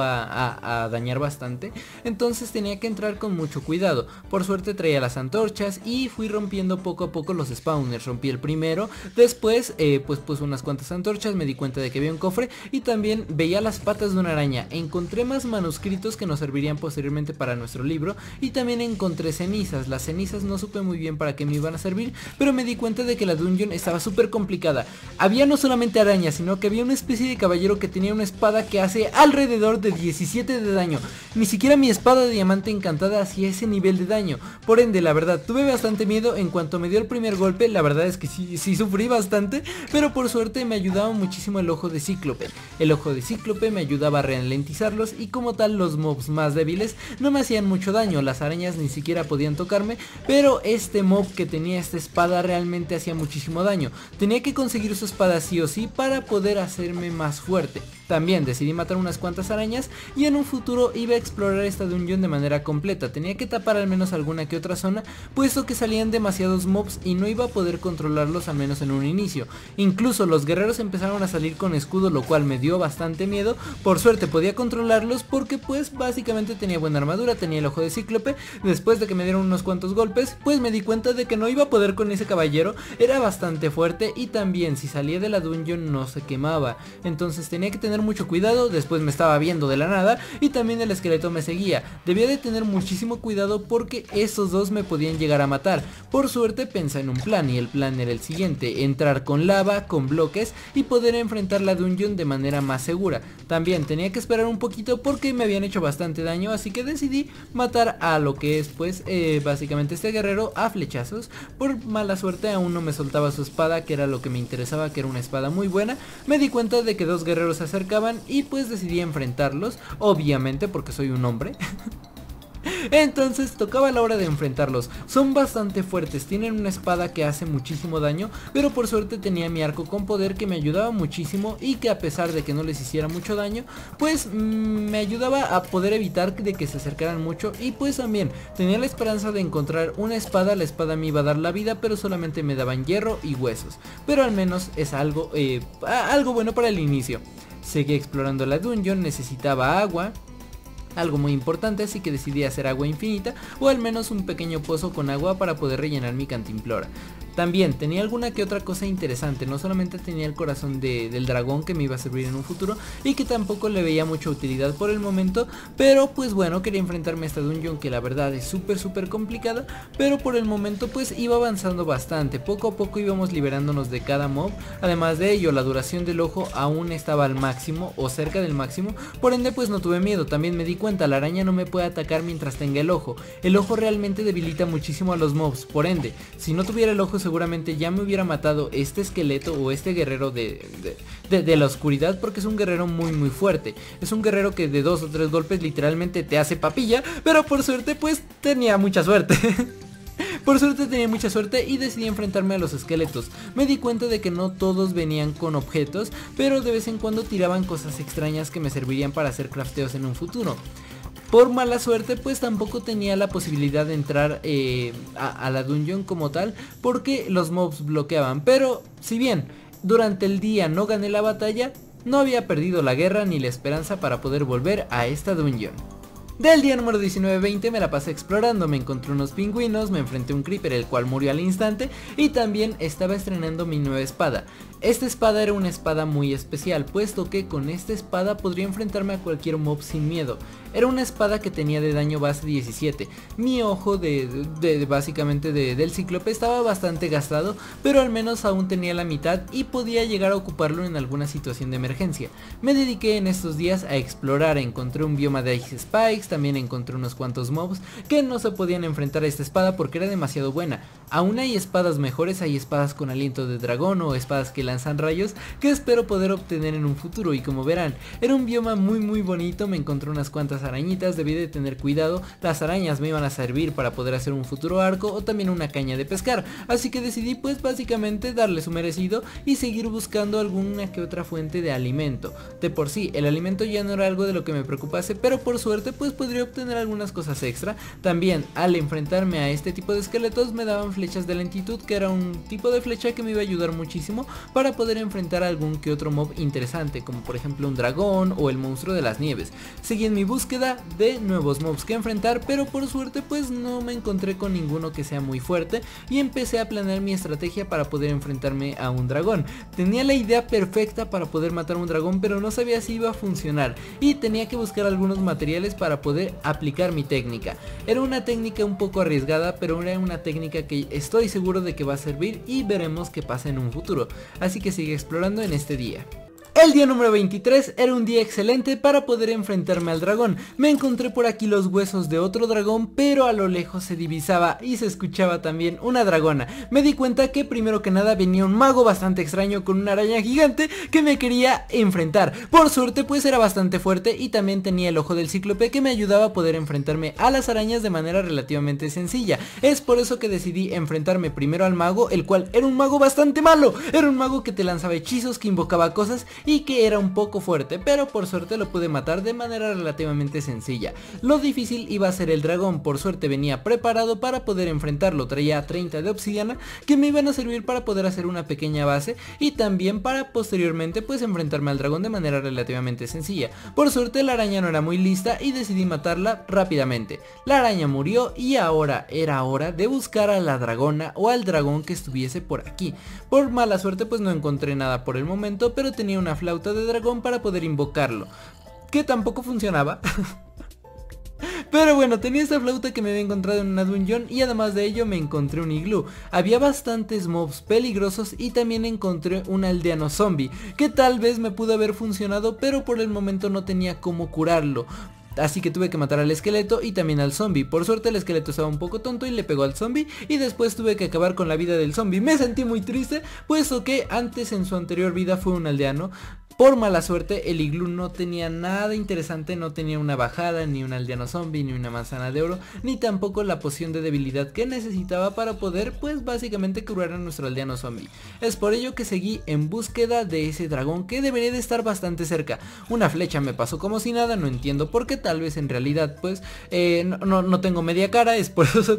S1: a dañar bastante, entonces tenía que entrar con mucho cuidado. Por suerte traía las antorchas y fui rompiendo poco a poco los spawners. Rompí el primero, después pues puse unas cuantas antorchas, me di cuenta de que había un cofre y también veía las patas de una araña. Encontré más manuscritos que nos servirían posteriormente para nuestro libro y también encontré cenizas. Las cenizas no supe muy bien para qué me iban a servir, pero me di cuenta de que la dungeon estaba súper complicada complicada. Había no solamente arañas, sino que había una especie de caballero que tenía una espada que hace alrededor de 17 de daño. Ni siquiera mi espada de diamante encantada hacía ese nivel de daño. Por ende, la verdad, tuve bastante miedo. En cuanto me dio el primer golpe, la verdad es que sí sufrí bastante, pero por suerte me ayudaba muchísimo el ojo de Cíclope. El ojo de Cíclope me ayudaba a ralentizarlos y como tal los mobs más débiles no me hacían mucho daño. Las arañas ni siquiera podían tocarme, pero este mob que tenía esta espada realmente hacía muchísimo daño. Tenía que conseguir su espada sí o sí para poder hacerme más fuerte. También decidí matar unas cuantas arañas y en un futuro iba a explorar esta dungeon de manera completa. Tenía que tapar al menos alguna que otra zona, puesto que salían demasiados mobs y no iba a poder controlarlos al menos en un inicio. Incluso los guerreros empezaron a salir con escudo, lo cual me dio bastante miedo. Por suerte podía controlarlos porque pues básicamente tenía buena armadura, tenía el ojo de Cíclope. Después de que me dieron unos cuantos golpes, pues me di cuenta de que no iba a poder con ese caballero. Era bastante fuerte y también si salía de la dungeon no se quemaba. Entonces tenía que tener mucho cuidado. Después me estaba viendo de la nada y también el esqueleto me seguía. Debía de tener muchísimo cuidado porque esos dos me podían llegar a matar. Por suerte pensé en un plan y el plan era el siguiente: entrar con lava, con bloques y poder enfrentar la dungeon de manera más segura. También tenía que esperar un poquito porque me habían hecho bastante daño, así que decidí matar a lo que es pues básicamente este guerrero a flechazos. Por mala suerte aún no me soltaba su espada, que era lo que me interesaba, que era una espada muy buena. Me di cuenta de que dos guerreros se acercaban y pues decidí enfrentarlos, obviamente porque soy un hombre. Entonces tocaba la hora de enfrentarlos. Son bastante fuertes, tienen una espada que hace muchísimo daño, pero por suerte tenía mi arco con poder que me ayudaba muchísimo y que a pesar de que no les hiciera mucho daño, pues me ayudaba a poder evitar de que se acercaran mucho. Y pues también tenía la esperanza de encontrar una espada. La espada me iba a dar la vida, pero solamente me daban hierro y huesos, pero al menos es algo bueno para el inicio. Seguí explorando la dungeon, necesitaba agua, algo muy importante, así que decidí hacer agua infinita o al menos un pequeño pozo con agua para poder rellenar mi cantimplora. También tenía alguna que otra cosa interesante, no solamente tenía el corazón del dragón que me iba a servir en un futuro y que tampoco le veía mucha utilidad por el momento, pero pues bueno, quería enfrentarme a esta dungeon que la verdad es súper complicada, pero por el momento pues iba avanzando bastante. Poco a poco íbamos liberándonos de cada mob. Además de ello, la duración del ojo aún estaba al máximo o cerca del máximo, por ende pues no tuve miedo. También me di cuenta, la araña no me puede atacar mientras tenga el ojo. El ojo realmente debilita muchísimo a los mobs, por ende si no tuviera el ojo seguramente ya me hubiera matado este esqueleto o este guerrero de la oscuridad, porque es un guerrero muy fuerte. Es un guerrero que de 2 o 3 golpes literalmente te hace papilla, pero por suerte pues tenía mucha suerte. Por suerte tenía mucha suerte y decidí enfrentarme a los esqueletos. Me di cuenta de que no todos venían con objetos, pero de vez en cuando tiraban cosas extrañas que me servirían para hacer crafteos en un futuro. Por mala suerte pues tampoco tenía la posibilidad de entrar a la dungeon como tal, porque los mobs bloqueaban. Pero si bien durante el día no gané la batalla, no había perdido la guerra ni la esperanza para poder volver a esta dungeon. Del día número 19-20 me la pasé explorando, me encontré unos pingüinos, me enfrenté a un creeper el cual murió al instante y también estaba estrenando mi nueva espada. Esta espada era una espada muy especial, puesto que con esta espada podría enfrentarme a cualquier mob sin miedo. Era una espada que tenía de daño base 17. Mi ojo básicamente del cíclope estaba bastante gastado, pero al menos aún tenía la mitad y podía llegar a ocuparlo en alguna situación de emergencia. Me dediqué en estos días a explorar, encontré un bioma de Ice Spikes, también encontré unos cuantos mobs que no se podían enfrentar a esta espada porque era demasiado buena. Aún hay espadas mejores, hay espadas con aliento de dragón o espadas que lanzan rayos que espero poder obtener en un futuro. Y como verán, era un bioma muy bonito. Me encontré unas cuantas arañitas, debí de tener cuidado, las arañas me iban a servir para poder hacer un futuro arco o también una caña de pescar, así que decidí pues básicamente darle su merecido y seguir buscando alguna que otra fuente de alimento. De por sí el alimento ya no era algo de lo que me preocupase, pero por suerte pues podría obtener algunas cosas extra. También al enfrentarme a este tipo de esqueletos me daban flechas de lentitud, que era un tipo de flecha que me iba a ayudar muchísimo para poder enfrentar a algún que otro mob interesante, como por ejemplo un dragón o el monstruo de las nieves. Seguí en mi búsqueda de nuevos mobs que enfrentar, pero por suerte pues no me encontré con ninguno que sea muy fuerte y empecé a planear mi estrategia para poder enfrentarme a un dragón. Tenía la idea perfecta para poder matar a un dragón, pero no sabía si iba a funcionar y tenía que buscar algunos materiales para poder aplicar mi técnica. Era una técnica un poco arriesgada, pero era una técnica que estoy seguro de que va a servir y veremos qué pasa en un futuro. así que sigue explorando en este día. El día número 23 era un día excelente para poder enfrentarme al dragón. Me encontré por aquí los huesos de otro dragón, pero a lo lejos se divisaba y se escuchaba también una dragona. Me di cuenta que primero que nada venía un mago bastante extraño con una araña gigante que me quería enfrentar. Por suerte pues era bastante fuerte y también tenía el ojo del cíclope que me ayudaba a poder enfrentarme a las arañas de manera relativamente sencilla. Es por eso que decidí enfrentarme primero al mago, el cual era un mago bastante malo. Era un mago que te lanzaba hechizos, que invocaba cosas y que era un poco fuerte, pero por suerte lo pude matar de manera relativamente sencilla. Lo difícil iba a ser el dragón. Por suerte venía preparado para poder enfrentarlo, traía 30 de obsidiana que me iban a servir para poder hacer una pequeña base y también para posteriormente pues enfrentarme al dragón de manera relativamente sencilla. Por suerte la araña no era muy lista y decidí matarla rápidamente. La araña murió y ahora era hora de buscar a la dragona o al dragón que estuviese por aquí. Por mala suerte pues no encontré nada por el momento, pero tenía una flauta de dragón para poder invocarlo, que tampoco funcionaba. Pero bueno, tenía esta flauta que me había encontrado en una dungeon y además de ello me encontré un iglú. Había bastantes mobs peligrosos y también encontré un aldeano zombie, que tal vez me pudo haber funcionado, pero por el momento no tenía cómo curarlo. Así que tuve que matar al esqueleto y también al zombie. Por suerte el esqueleto estaba un poco tonto y le pegó al zombie y después tuve que acabar con la vida del zombie. Me sentí muy triste, puesto que antes en su anterior vida fue un aldeano. Por mala suerte el iglú no tenía nada interesante, no tenía una bajada, ni un aldeano zombie, ni una manzana de oro, ni tampoco la poción de debilidad que necesitaba para poder pues básicamente curar a nuestro aldeano zombie. Es por ello que seguí en búsqueda de ese dragón que debería de estar bastante cerca. Una flecha me pasó como si nada, no entiendo por qué, tal vez en realidad pues no tengo media cara, es por eso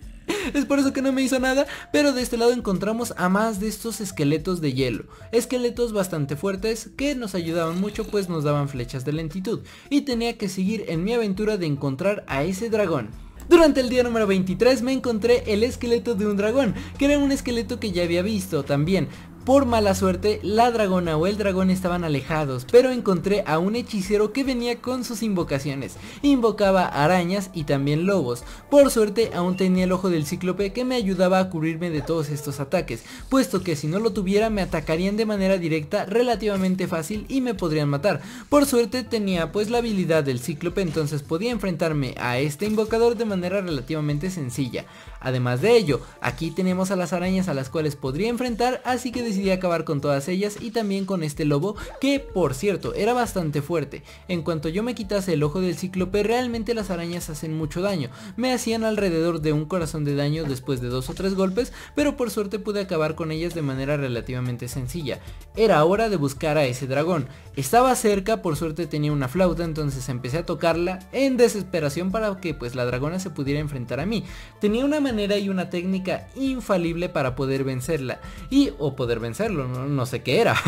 S1: que no me hizo nada. Pero de este lado encontramos a más de estos esqueletos de hielo, esqueletos bastante fuertes que nos ayudaban mucho pues nos daban flechas de lentitud, y tenía que seguir en mi aventura de encontrar a ese dragón. Durante el día número 23 me encontré el esqueleto de un dragón, que era un esqueleto que ya había visto también. Por mala suerte la dragona o el dragón estaban alejados, pero encontré a un hechicero que venía con sus invocaciones. Invocaba arañas y también lobos. Por suerte aún tenía el ojo del cíclope que me ayudaba a cubrirme de todos estos ataques, puesto que si no lo tuviera me atacarían de manera directa relativamente fácil y me podrían matar. Por suerte tenía pues la habilidad del cíclope, entonces podía enfrentarme a este invocador de manera relativamente sencilla. Además de ello, aquí tenemos a las arañas a las cuales podría enfrentar, así que decidí acabar con todas ellas y también con este lobo, que por cierto era bastante fuerte. En cuanto yo me quitase el ojo del cíclope, realmente las arañas hacen mucho daño. Me hacían alrededor de un corazón de daño después de 2 o 3 golpes, pero por suerte pude acabar con ellas de manera relativamente sencilla. Era hora de buscar a ese dragón. Estaba cerca, por suerte tenía una flauta, entonces empecé a tocarla en desesperación para que pues la dragona se pudiera enfrentar a mí. Tenía una manera y una técnica infalible para poder vencerla, o poder vencerlo, no sé qué era.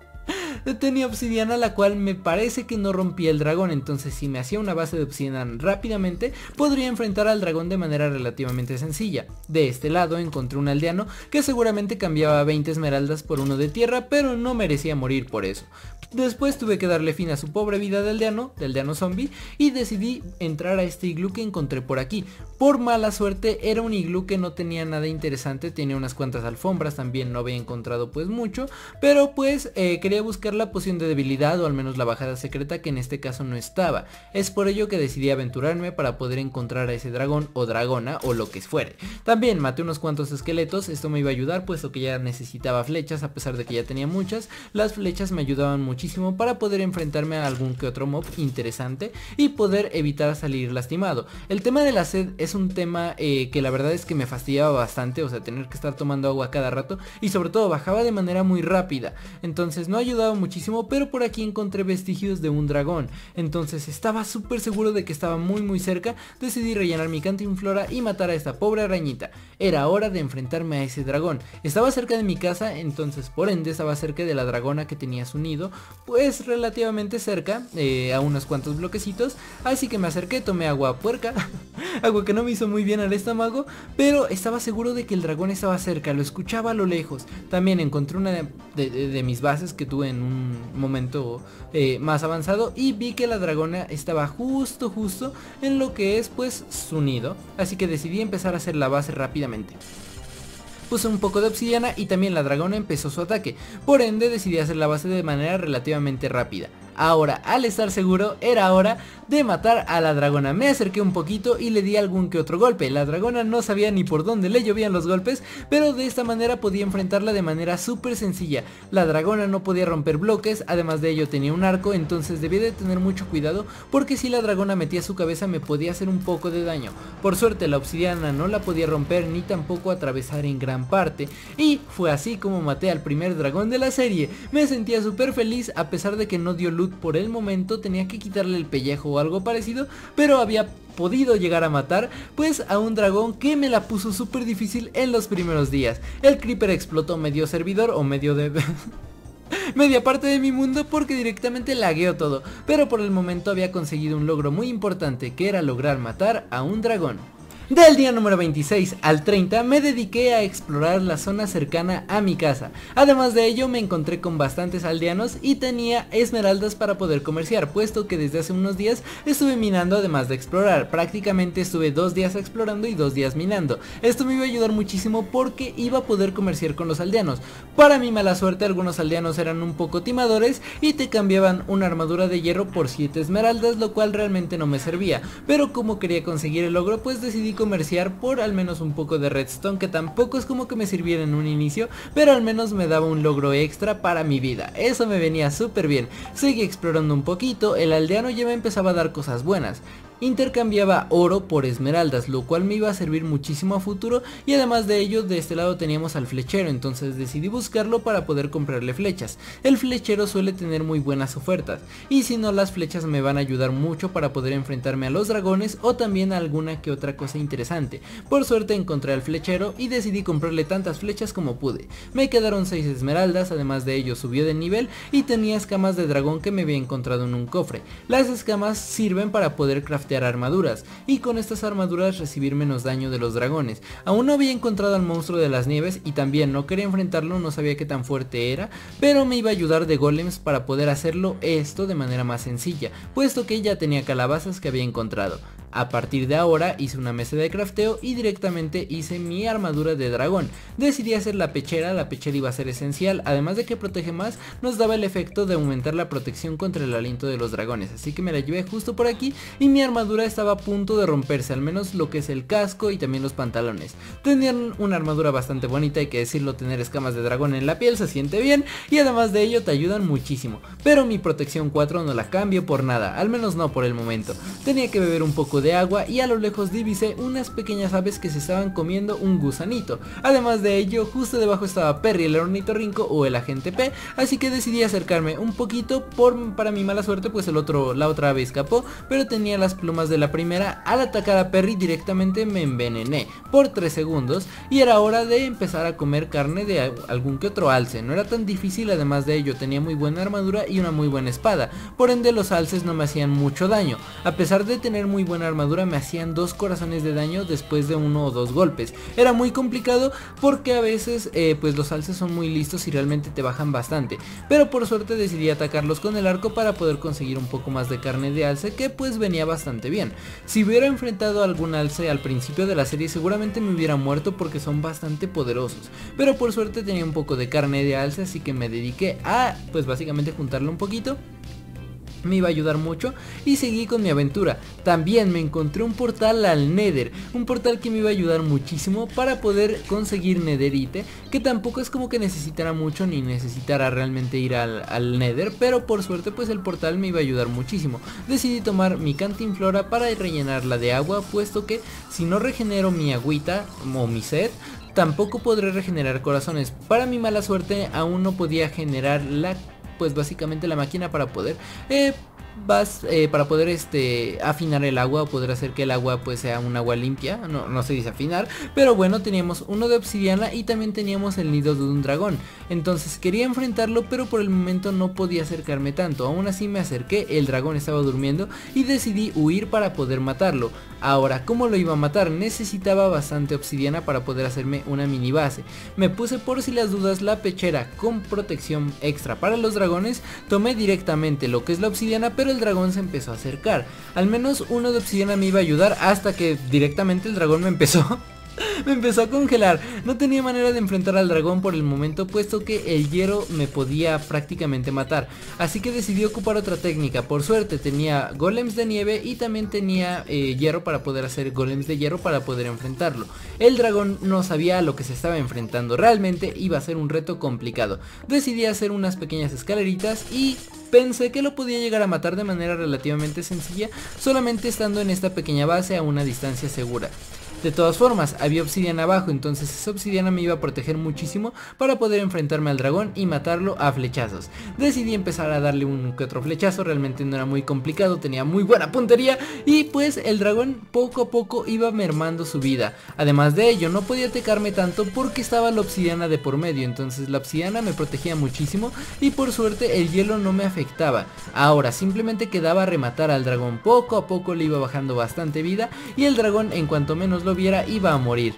S1: Tenía obsidiana, la cual me parece que no rompía el dragón, entonces si me hacía una base de obsidiana rápidamente podría enfrentar al dragón de manera relativamente sencilla. De este lado encontré un aldeano que seguramente cambiaba 20 esmeraldas por 1 de tierra, pero no merecía morir por eso. Después tuve que darle fin a su pobre vida de aldeano zombie, y decidí entrar a este iglú que encontré por aquí. Por mala suerte era un iglú que no tenía nada interesante, tenía unas cuantas alfombras, también no había encontrado pues mucho, pero pues quería buscar la poción de debilidad o al menos la bajada secreta, que en este caso no estaba. Es por ello que decidí aventurarme para poder encontrar a ese dragón o dragona o lo que fuere. También maté unos cuantos esqueletos, esto me iba a ayudar puesto que ya necesitaba flechas, a pesar de que ya tenía muchas. Las flechas me ayudaban muchísimo para poder enfrentarme a algún que otro mob interesante y poder evitar salir lastimado. El tema de la sed es un tema que la verdad es que me fastidiaba bastante, o sea, tener que estar tomando agua cada rato, y sobre todo bajaba de manera muy rápida, entonces no ayudaba muchísimo. Pero por aquí encontré vestigios de un dragón, entonces estaba súper seguro de que estaba muy cerca. Decidí rellenar mi cantinflora y matar a esta pobre arañita. Era hora de enfrentarme a ese dragón. Estaba cerca de mi casa, entonces por ende estaba cerca de la dragona que tenía su nido, pues relativamente cerca, a unos cuantos bloquecitos. Así que me acerqué, tomé agua puerca, agua que no me hizo muy bien al estómago, pero estaba seguro de que el dragón estaba cerca, lo escuchaba a lo lejos. También encontré una de mis bases que tuve en un momento más avanzado, y vi que la dragona estaba justo en lo que es pues su nido, así que decidí empezar a hacer la base rápidamente. puse un poco de obsidiana y también la dragona empezó su ataque, por ende decidí hacer la base de manera relativamente rápida. Ahora, al estar seguro, era hora de matar a la dragona. Me acerqué un poquito y le di algún que otro golpe. La dragona no sabía ni por dónde le llovían los golpes, pero de esta manera podía enfrentarla de manera súper sencilla. La dragona no podía romper bloques, además de ello tenía un arco, entonces debía de tener mucho cuidado porque si la dragona metía su cabeza me podía hacer un poco de daño. Por suerte la obsidiana no la podía romper ni tampoco atravesar en gran parte, y fue así como maté al primer dragón de la serie. Me sentía súper feliz a pesar de que no dio loot por el momento, tenía que quitarle el pellejo o algo parecido, pero había podido llegar a matar pues a un dragón que me la puso súper difícil en los primeros días. El creeper explotó medio servidor o medio de... media parte de mi mundo porque directamente lagueó todo, pero por el momento había conseguido un logro muy importante, que era lograr matar a un dragón. Del día número 26 al 30 me dediqué a explorar la zona cercana a mi casa. Además de ello me encontré con bastantes aldeanos y tenía esmeraldas para poder comerciar, puesto que desde hace unos días estuve minando además de explorar. Prácticamente estuve 2 días explorando y 2 días minando. Esto me iba a ayudar muchísimo porque iba a poder comerciar con los aldeanos. Para mi mala suerte algunos aldeanos eran un poco timadores y te cambiaban una armadura de hierro por 7 esmeraldas, lo cual realmente no me servía. Pero como quería conseguir el logro pues decidí comerciar por al menos un poco de redstone, que tampoco es como que me sirviera en un inicio, pero al menos me daba un logro extra para mi vida. Eso me venía súper bien. Seguí explorando un poquito, el aldeano ya me empezaba a dar cosas buenas. Intercambiaba oro por esmeraldas, lo cual me iba a servir muchísimo a futuro, y además de ello de este lado teníamos al flechero, entonces decidí buscarlo para poder comprarle flechas. El flechero suele tener muy buenas ofertas, y si no, las flechas me van a ayudar mucho para poder enfrentarme a los dragones o también a alguna que otra cosa interesante. Por suerte encontré al flechero y decidí comprarle tantas flechas como pude. Me quedaron 6 esmeraldas, además de ello subió de nivel y tenía escamas de dragón que me había encontrado en un cofre. Las escamas sirven para poder craftear armaduras y con estas armaduras recibir menos daño de los dragones. Aún no había encontrado al monstruo de las nieves y también no quería enfrentarlo, no sabía qué tan fuerte era, pero me iba a ayudar de golems para poder hacerlo esto de manera más sencilla, puesto que ya tenía calabazas que había encontrado. A partir de ahora hice una mesa de crafteo y directamente hice mi armadura de dragón. Decidí hacer la pechera iba a ser esencial, además de que protege más, nos daba el efecto de aumentar la protección contra el aliento de los dragones, así que me la llevé justo por aquí y mi armadura estaba a punto de romperse, al menos lo que es el casco y también los pantalones. Tenían una armadura bastante bonita, hay que decirlo, tener escamas de dragón en la piel se siente bien y además de ello te ayudan muchísimo, pero mi protección 4 no la cambio por nada, al menos no por el momento. Tenía que beber un poco de agua y a lo lejos divisé unas pequeñas aves que se estaban comiendo un gusanito. Además de ello, justo debajo estaba Perry el ornitorrinco o el agente P, así que decidí acercarme un poquito. Para mi mala suerte pues la otra ave escapó, pero tenía las plumas de la primera. Al atacar a Perry directamente me envenené por 3 segundos y era hora de empezar a comer carne de algún que otro alce. No era tan difícil, además de ello tenía muy buena armadura y una muy buena espada, por ende los alces no me hacían mucho daño. A pesar de tener muy buena armadura me hacían 2 corazones de daño después de 1 o 2 golpes. Era muy complicado porque a veces pues los alces son muy listos y realmente te bajan bastante, pero por suerte decidí atacarlos con el arco para poder conseguir un poco más de carne de alce, que pues venía bastante bien. Si hubiera enfrentado a algún alce al principio de la serie seguramente me hubiera muerto porque son bastante poderosos, pero por suerte tenía un poco de carne de alce, así que me dediqué a pues básicamente juntarlo un poquito. Me iba a ayudar mucho y seguí con mi aventura. También me encontré un portal al Nether, un portal que me iba a ayudar muchísimo para poder conseguir netherite, que tampoco es como que necesitara mucho ni necesitara realmente ir al Nether, pero por suerte pues el portal me iba a ayudar muchísimo. Decidí tomar mi cantinflora para rellenarla de agua, puesto que si no regenero mi agüita o mi sed, tampoco podré regenerar corazones. Para mi mala suerte aún no podía generar pues básicamente la máquina para poder afinar el agua o poder hacer que el agua pues sea un agua limpia. No se dice afinar, pero bueno, teníamos uno de obsidiana y también teníamos el nido de un dragón. Entonces quería enfrentarlo, pero por el momento no podía acercarme tanto. Aún así me acerqué, el dragón estaba durmiendo y decidí huir para poder matarlo. Ahora, ¿cómo lo iba a matar? Necesitaba bastante obsidiana para poder hacerme una mini base. Me puse por si las dudas la pechera con protección extra para los dragones. Tomé directamente lo que es la obsidiana, pero el dragón se empezó a acercar. Al menos uno de obsidiana me iba a ayudar hasta que directamente el dragón me empezó Me empezó a congelar. No tenía manera de enfrentar al dragón por el momento, puesto que el hierro me podía prácticamente matar. Así que decidí ocupar otra técnica. Por suerte tenía golems de nieve y también tenía hierro para poder hacer golems de hierro para poder enfrentarlo. El dragón no sabía a lo que se estaba enfrentando. Realmente iba a ser un reto complicado. Decidí hacer unas pequeñas escaleritas y pensé que lo podía llegar a matar de manera relativamente sencilla, solamente estando en esta pequeña base a una distancia segura. De todas formas, había obsidiana abajo, entonces esa obsidiana me iba a proteger muchísimo para poder enfrentarme al dragón y matarlo a flechazos. Decidí empezar a darle un que otro flechazo, realmente no era muy complicado, tenía muy buena puntería y pues el dragón poco a poco iba mermando su vida. Además de ello, no podía atacarme tanto porque estaba la obsidiana de por medio, entonces la obsidiana me protegía muchísimo y por suerte el hielo no me afectaba. Ahora simplemente quedaba rematar al dragón, poco a poco le iba bajando bastante vida y el dragón en cuanto menos lo viera iba a morir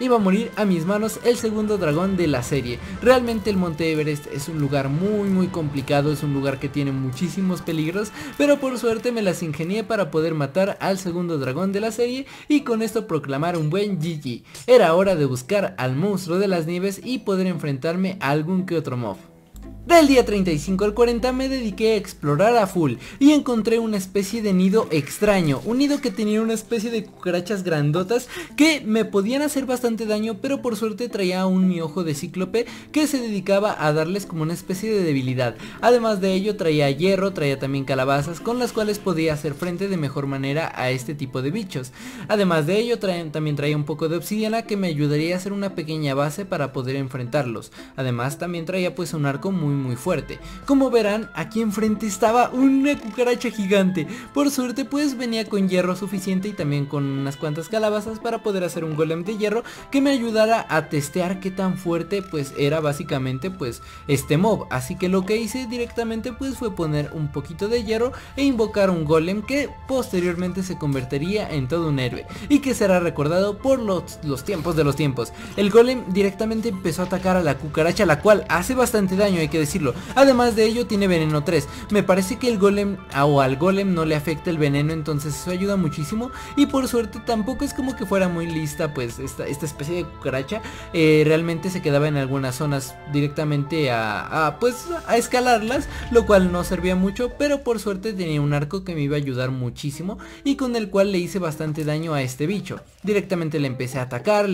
S1: a mis manos, el segundo dragón de la serie. Realmente el Monte Everest es un lugar muy complicado, es un lugar que tiene muchísimos peligros, pero por suerte me las ingenié para poder matar al segundo dragón de la serie y con esto proclamar un buen GG. Era hora de buscar al monstruo de las nieves y poder enfrentarme a algún que otro mob. Del día 35 al 40 me dediqué a explorar a full y encontré una especie de nido extraño, un nido que tenía una especie de cucarachas grandotas que me podían hacer bastante daño, pero por suerte traía un miojo de cíclope que se dedicaba a darles como una especie de debilidad. Además de ello traía hierro, traía también calabazas con las cuales podía hacer frente de mejor manera a este tipo de bichos. Además de ello también traía un poco de obsidiana que me ayudaría a hacer una pequeña base para poder enfrentarlos. Además también traía pues un arco muy fuerte. Como verán, aquí enfrente estaba una cucaracha gigante. Por suerte pues venía con hierro suficiente y también con unas cuantas calabazas para poder hacer un golem de hierro que me ayudara a testear qué tan fuerte pues era básicamente pues este mob. Así que lo que hice directamente pues fue poner un poquito de hierro e invocar un golem que posteriormente se convertiría en todo un héroe y que será recordado por los tiempos de los tiempos. El golem directamente empezó a atacar a la cucaracha, la cual hace bastante daño, hay que decirlo. Además de ello tiene veneno 3. Me parece que el golem o al golem no le afecta el veneno, entonces eso ayuda muchísimo. Y por suerte tampoco es como que fuera muy lista pues esta especie de cucaracha. Realmente se quedaba en algunas zonas directamente a escalarlas, lo cual no servía mucho, pero por suerte tenía un arco que me iba a ayudar muchísimo y con el cual le hice bastante daño a este bicho. Directamente le empecé a atacar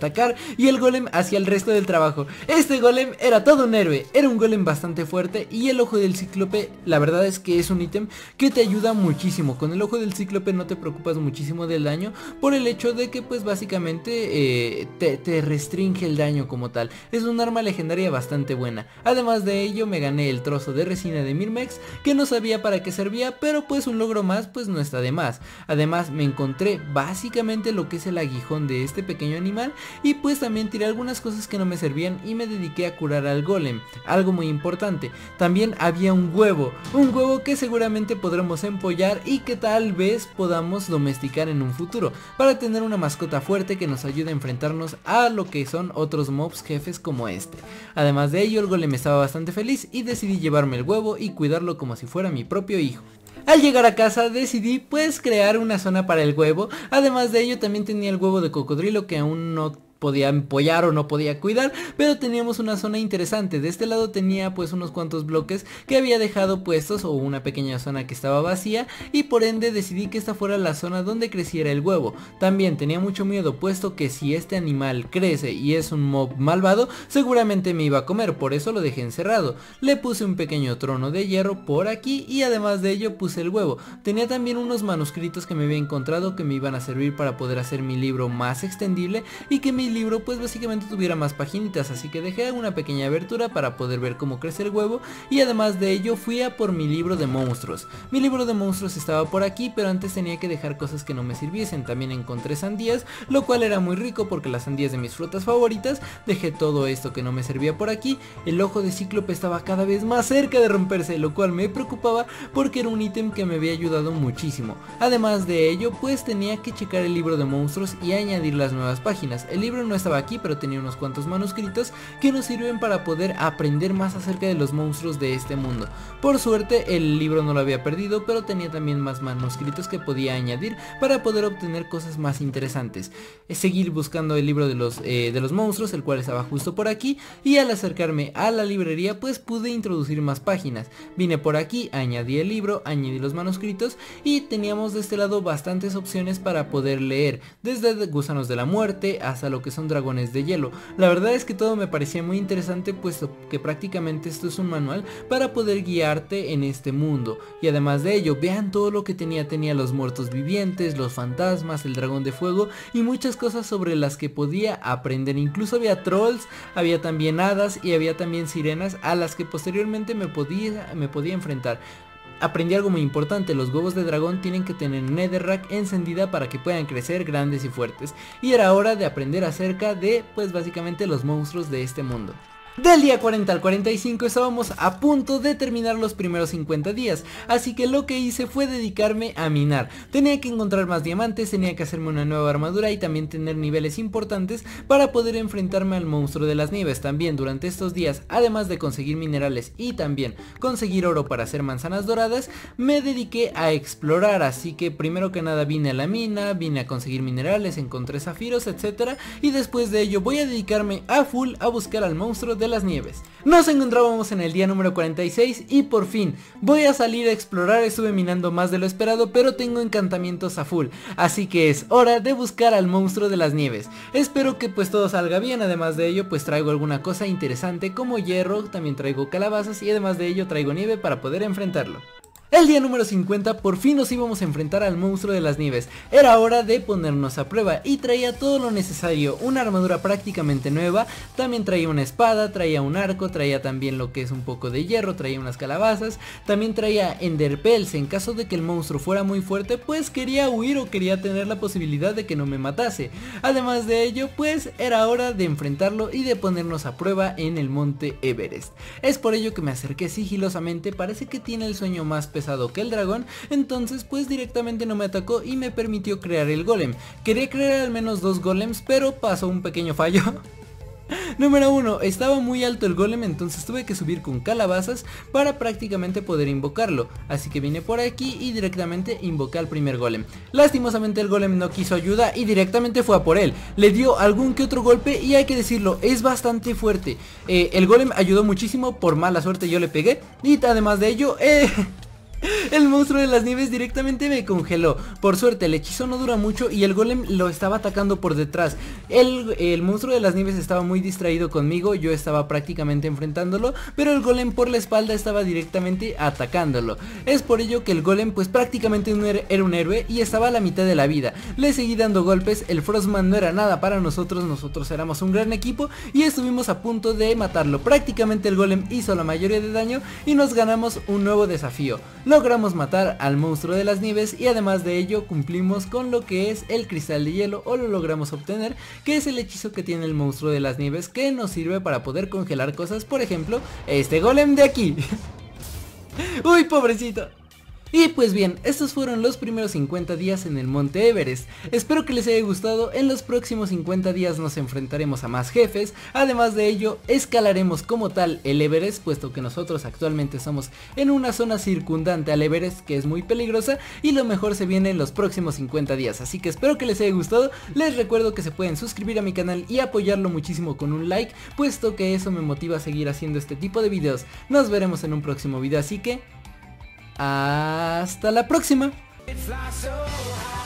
S1: y el golem hacía el resto del trabajo. Este golem era todo un héroe, era un golem bastante fuerte y el ojo del cíclope la verdad es que es un ítem que te ayuda muchísimo. Con el ojo del cíclope no te preocupas muchísimo del daño por el hecho de que pues básicamente te restringe el daño como tal. Es un arma legendaria bastante buena. Además de ello me gané el trozo de resina de Mirmex que no sabía para qué servía, pero pues un logro más pues no está de más. Además me encontré básicamente lo que es el aguijón de este pequeño animal y pues también tiré algunas cosas que no me servían y me dediqué a curar al golem, algo muy importante. También había un huevo que seguramente podremos empollar y que tal vez podamos domesticar en un futuro para tener una mascota fuerte que nos ayude a enfrentarnos a lo que son otros mobs jefes como este. Además de ello el golem estaba bastante feliz y decidí llevarme el huevo y cuidarlo como si fuera mi propio hijo. Al llegar a casa decidí pues crear una zona para el huevo. Además de ello también tenía el huevo de cocodrilo que aún no podía empollar o no podía cuidar, pero teníamos una zona interesante. De este lado tenía pues unos cuantos bloques que había dejado puestos o una pequeña zona que estaba vacía y por ende decidí que esta fuera la zona donde creciera el huevo. También tenía mucho miedo puesto que si este animal crece y es un mob malvado seguramente me iba a comer, por eso lo dejé encerrado. Le puse un pequeño trono de hierro por aquí y además de ello puse el huevo. Tenía también unos manuscritos que me había encontrado que me iban a servir para poder hacer mi libro más extendible y que mi libro pues básicamente tuviera más paginitas, así que dejé una pequeña abertura para poder ver cómo crece el huevo y además de ello fui a por mi libro de monstruos. Mi libro de monstruos estaba por aquí, pero antes tenía que dejar cosas que no me sirviesen. También encontré sandías, lo cual era muy rico porque las sandías de mis frutas favoritas. Dejé todo esto que no me servía por aquí. El ojo de cíclope estaba cada vez más cerca de romperse, lo cual me preocupaba porque era un ítem que me había ayudado muchísimo. Además de ello pues tenía que checar el libro de monstruos y añadir las nuevas páginas. El libro libro no estaba aquí, pero tenía unos cuantos manuscritos que nos sirven para poder aprender más acerca de los monstruos de este mundo. Por suerte el libro no lo había perdido, pero tenía también más manuscritos que podía añadir para poder obtener cosas más interesantes. Seguir buscando el libro de los monstruos, el cual estaba justo por aquí, y al acercarme a la librería pues pude introducir más páginas. Vine por aquí, añadí el libro, añadí los manuscritos y teníamos de este lado bastantes opciones para poder leer, desde gusanos de la muerte hasta lo que son dragones de hielo. La verdad es que todo me parecía muy interesante, puesto que prácticamente esto es un manual para poder guiarte en este mundo. Y además de ello, vean todo lo que tenía los muertos vivientes, los fantasmas, el dragón de fuego y muchas cosas sobre las que podía aprender. Incluso había trolls, había también hadas y había también sirenas a las que posteriormente me podía enfrentar. Aprendí algo muy importante: los huevos de dragón tienen que tener netherrack encendida para que puedan crecer grandes y fuertes. Y era hora de aprender acerca de, pues básicamente, los monstruos de este mundo. Del día 40 al 45 estábamos a punto de terminar los primeros 50 días, así que lo que hice fue dedicarme a minar. Tenía que encontrar más diamantes, tenía que hacerme una nueva armadura y también tener niveles importantes para poder enfrentarme al monstruo de las nieves. También durante estos días, además de conseguir minerales y también conseguir oro para hacer manzanas doradas, me dediqué a explorar. Así que primero que nada vine a la mina, vine a conseguir minerales, encontré zafiros, etcétera, y después de ello voy a dedicarme a full a buscar al monstruo de las nieves. Nos encontrábamos en el día número 46 y por fin voy a salir a explorar. Estuve minando más de lo esperado, pero tengo encantamientos a full, así que es hora de buscar al monstruo de las nieves. Espero que pues todo salga bien. Además de ello pues traigo alguna cosa interesante como hierro, también traigo calabazas y además de ello traigo nieve para poder enfrentarlo. El día número 50 por fin nos íbamos a enfrentar al monstruo de las nieves. Era hora de ponernos a prueba y traía todo lo necesario, una armadura prácticamente nueva, también traía una espada, traía un arco, traía también lo que es un poco de hierro, traía unas calabazas, también traía enderpearls en caso de que el monstruo fuera muy fuerte, pues quería huir o quería tener la posibilidad de que no me matase. Además de ello pues era hora de enfrentarlo y de ponernos a prueba en el monte Everest. Es por ello que me acerqué sigilosamente. Parece que tiene el sueño más pesado que el dragón, entonces pues directamente no me atacó y me permitió crear el golem. Quería crear al menos 2 golems, pero pasó un pequeño fallo. Número 1, estaba muy alto el golem, entonces tuve que subir con calabazas para prácticamente poder invocarlo. Así que vine por aquí y directamente invoqué al primer golem. Lastimosamente el golem no quiso ayuda y directamente fue a por él. Le dio algún que otro golpe y hay que decirlo, es bastante fuerte. El golem ayudó muchísimo, por mala suerte yo le pegué y además de ello el monstruo de las nieves directamente me congeló. Por suerte el hechizo no dura mucho y el golem lo estaba atacando por detrás. El monstruo de las nieves estaba muy distraído conmigo, yo estaba prácticamente enfrentándolo, pero el golem por la espalda estaba directamente atacándolo. Es por ello que el golem pues prácticamente era un héroe y estaba a la mitad de la vida. Le seguí dando golpes, el Frostman no era nada para nosotros éramos un gran equipo y estuvimos a punto de matarlo. Prácticamente el golem hizo la mayoría de daño y nos ganamos un nuevo desafío. Logramos matar al monstruo de las nieves y además de ello cumplimos con lo que es el cristal de hielo, o lo logramos obtener, que es el hechizo que tiene el monstruo de las nieves que nos sirve para poder congelar cosas, por ejemplo este golem de aquí. Uy, pobrecito. Y pues bien, estos fueron los primeros 50 días en el monte Everest. Espero que les haya gustado. En los próximos 50 días nos enfrentaremos a más jefes. Además de ello, escalaremos como tal el Everest, puesto que nosotros actualmente estamos en una zona circundante al Everest que es muy peligrosa, y lo mejor se viene en los próximos 50 días. Así que espero que les haya gustado. Les recuerdo que se pueden suscribir a mi canal y apoyarlo muchísimo con un like, puesto que eso me motiva a seguir haciendo este tipo de videos. Nos veremos en un próximo video, así que hasta la próxima.